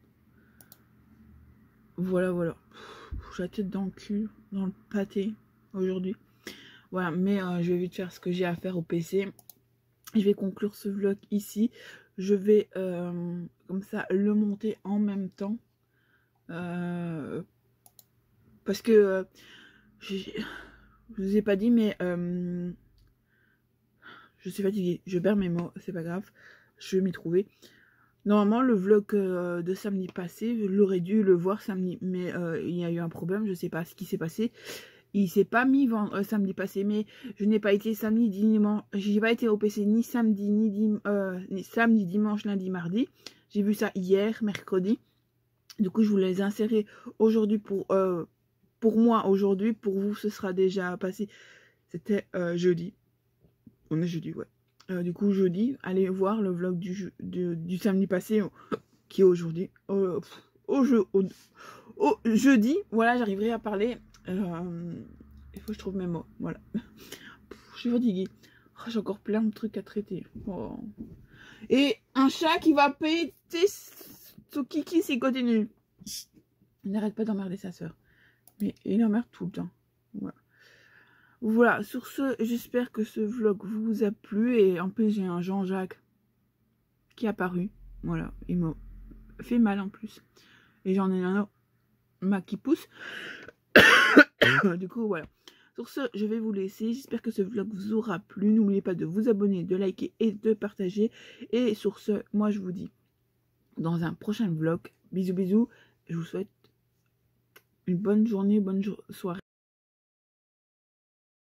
Voilà, voilà. J'ai la tête dans le cul, dans le pâté aujourd'hui. Voilà, mais euh, je vais vite faire ce que j'ai à faire au P C. Je vais conclure ce vlog ici. Je vais euh, comme ça le monter en même temps. Euh, parce que euh, je vous ai pas dit, mais euh, je suis fatiguée. Je perds mes mots, c'est pas grave. Je vais m'y trouver. Normalement, le vlog euh, de samedi passé, je l'aurais dû le voir samedi, mais euh, il y a eu un problème, je sais pas ce qui s'est passé. Il s'est pas mis vend euh, samedi passé, mais je n'ai pas été samedi, dimanche, j'ai pas été au P C ni samedi, ni, dim euh, ni samedi, dimanche, lundi, mardi. J'ai vu ça hier, mercredi. Du coup, je voulais les insérer aujourd'hui pour euh, pour moi aujourd'hui, pour vous, ce sera déjà passé. C'était euh, jeudi. On est jeudi, ouais. Euh, du coup, jeudi, allez voir le vlog du, du, du samedi passé, qui est aujourd'hui. Euh, au, jeu, au, au jeudi, voilà, j'arriverai à parler. Euh, il faut que je trouve mes mots, voilà. Je suis fatiguée. Oh, j'ai encore plein de trucs à traiter. Oh. Et un chat qui va péter son kiki s'il continue. Il n'arrête pas d'emmerder sa soeur. Mais il emmerde tout le temps. Voilà. Voilà, sur ce, j'espère que ce vlog vous a plu. Et en plus, j'ai un Jean-Jacques qui est apparu. Voilà, il m'a fait mal en plus. Et j'en ai un autre qui pousse. Du coup, voilà. Sur ce, je vais vous laisser. J'espère que ce vlog vous aura plu. N'oubliez pas de vous abonner, de liker et de partager. Et sur ce, moi, je vous dis dans un prochain vlog. Bisous, bisous. Je vous souhaite une bonne journée, bonne soirée.